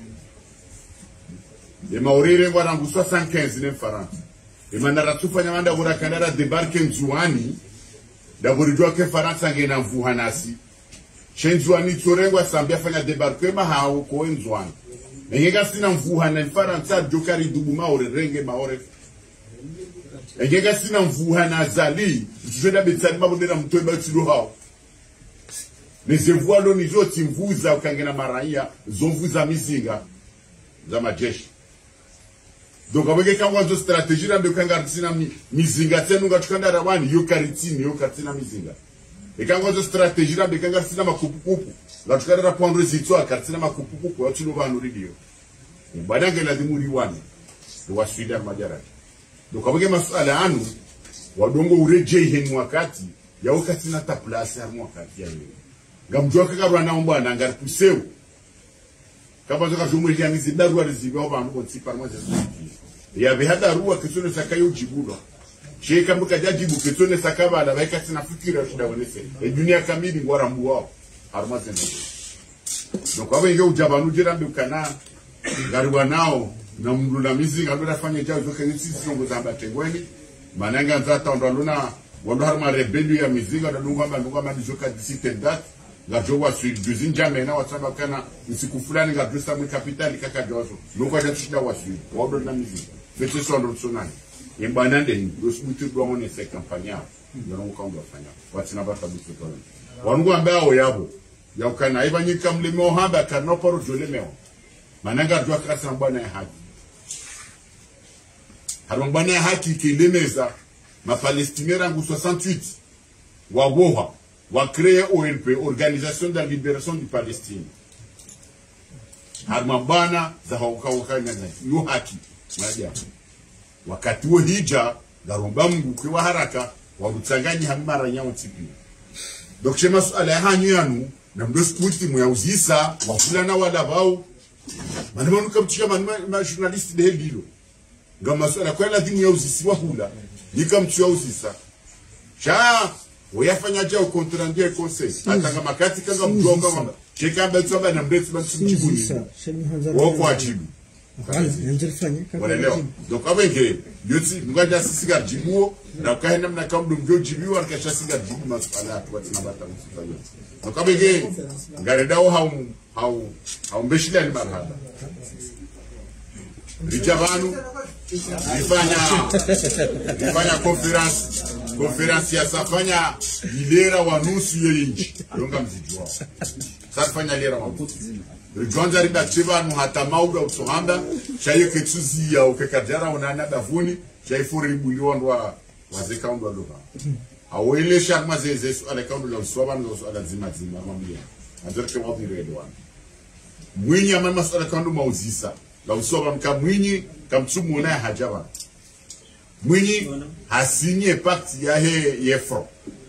de maorere warangu soixante quinze ne farans e manara tufanya manda gura kanara debarke nzuani da burijua ke faransa ngena mvuhanasi chenzuani tsorengwa sambia fanya debarke ma hao ko nzuani engega sina mvuhana faransa jokari dubu maore renge maore engega sina mvuhana zali tujeda betsali mabodera mtoeba tsilo hao nezevualo nizo timvuza ukangena maraia zomvuza mizinga za majeshi donc abege kangwa zo strategie rambe ukanga sina mizinga tenu ngatukanda rawani yo karitini yo katina mizinga ekangwa zo strategie rambe kanga sina makupukupu ngatukanda rapondre zitso akatina makupukupu wachilo banu ridio badange lazimu riwani wa swida majara donc abege masuala anu wadongo ureje henu wakati ya wakati na ta place ya wakati ya leo ngamjoka ka rwana mbana ngari puseu kama zoka jumuri ya mizi daru aliziba abantu bonsi parmo ya behada ruwa kitone sakayo jibulo sheka mbuka jajibu kitone sakaba ala baika tina fikira shida wonese e dunia kamili ngora mbuwa armazen donc abo inge ujabanu jirambe ukana ngari wanao na mndu na mizi ngabira fanya jao zoka nisi songo zamba tengweni mananga nzata ndaluna wando harma rebellion ya mizinga ndunga ndunga madizoka disite date la jowa sur deuxième jamais na wasaba kana usiku fulani ngadusa mu capitali kaka jozo nuko ajatushinda wasi wado na mizi fete sondo sonani yembanande dosibutu bwamone se kampanya ndio nkomba fanya watina bata bitu tole wangu ambao yabo yakana ibanyika mlimo hamba kanoporo jolemeo mananga dwa krasa mbana ya haki harwa mbana ya haki kilemeza ma palestinera ngu soixante-huit waboha va créer O L P, Organisation de la Libération du Palestine. Harmabana za hawakawakanya yo haki maja. Wakati wa hija garomba Mungu kwa haraka warutsanganya hamara nyao tipi. Donc chez masuala hanyu yanu na mdosikuti muyauzisa wafulana wala bao. Manimanu kamchika manima journaliste de hebilo. Ngama masuala kwa lazima yauzisi wahula. Nikamchia uzisa. Cha oyafanya jao kontrandia conseil atanga makati kanga mjonga mama cheka betsoba na mbetsi batsumchibuni woko ajibu wanaelewa donc abenge yoti mgaja sisiga jibuo na kaenda mna kamdu mjo jibiwa akasha siga jibu masala tu watina bata msifanya donc abenge ngaredao hau hau hau mbeshila ni marhaba Rijavanu ifanya ifanya conference conference ya safanya ilera wa nusu yenji alonga mziji wao safanya lera wa Rijonza riba chivanu hata mauga usohanda shayo ketsuzi ya ukekajara unana bavuni shaifuri ribuliwa ndwa wazeka ndwa loba awele sharma zeze su alakaundu la uswaba ndo su alazima zima mwambia azorke wapi redwan mwinyi amama su alakaundu mauzisa la uswaba mka mwinyi kamtsumu na hajaba mwinyi hasinye pakti ya he yefro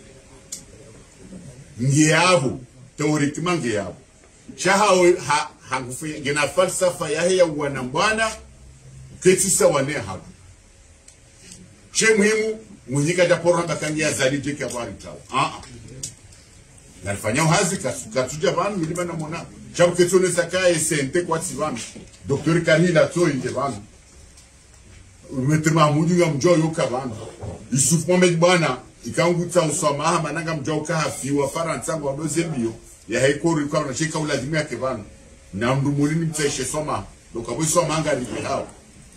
ngiyabu teorikima ngiyabu shaha ha hangufu gena falsafa ya he ya wanambwana ketisa wane hapo che muhimu mwenyika japoro hamba kangia zalije kwa bari tao ah ah nalifanya hazi katuja banu miliba na mona chabu ketone sakaye sente kwa sivana doktori Karila to inde banu umetrima mudu ya mjo yoka banu Yusuf Mohamed bwana ikanguta usoma mananga mjo ka hafiwa faransa ngo dozembio ya haikori kwa na shika ulazimia ke banu na ndumulini mteshe soma donc abo soma anga libe hao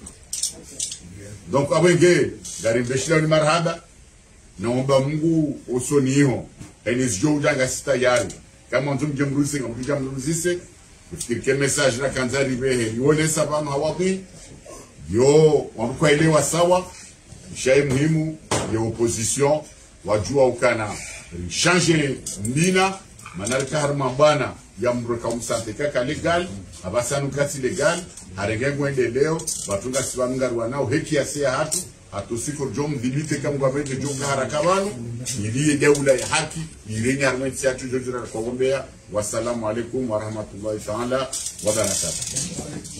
donc abenge gari mbeshila ni marhaba naomba Mungu usoniho enizjo ujanga sita yari kama mtu mjemruzi kama mjemruzise ufikiri message na kanzari behe yone sabanu hawati yo wamkuelewa sawa shay muhimu ya opposition wajua ukana changer mbina manalika harma bana ya mroka msante kaka legal abasanu kasi legal harenge gwende leo batunga sibangar wanao heki ya sea hatu hatusiko jom dilite kama gwabende jom haraka banu ili daula ya haki irenya harmenti ya tujojira kwa gombea. Wassalamu alaikum wa rahmatullahi ta'ala wa barakatuh.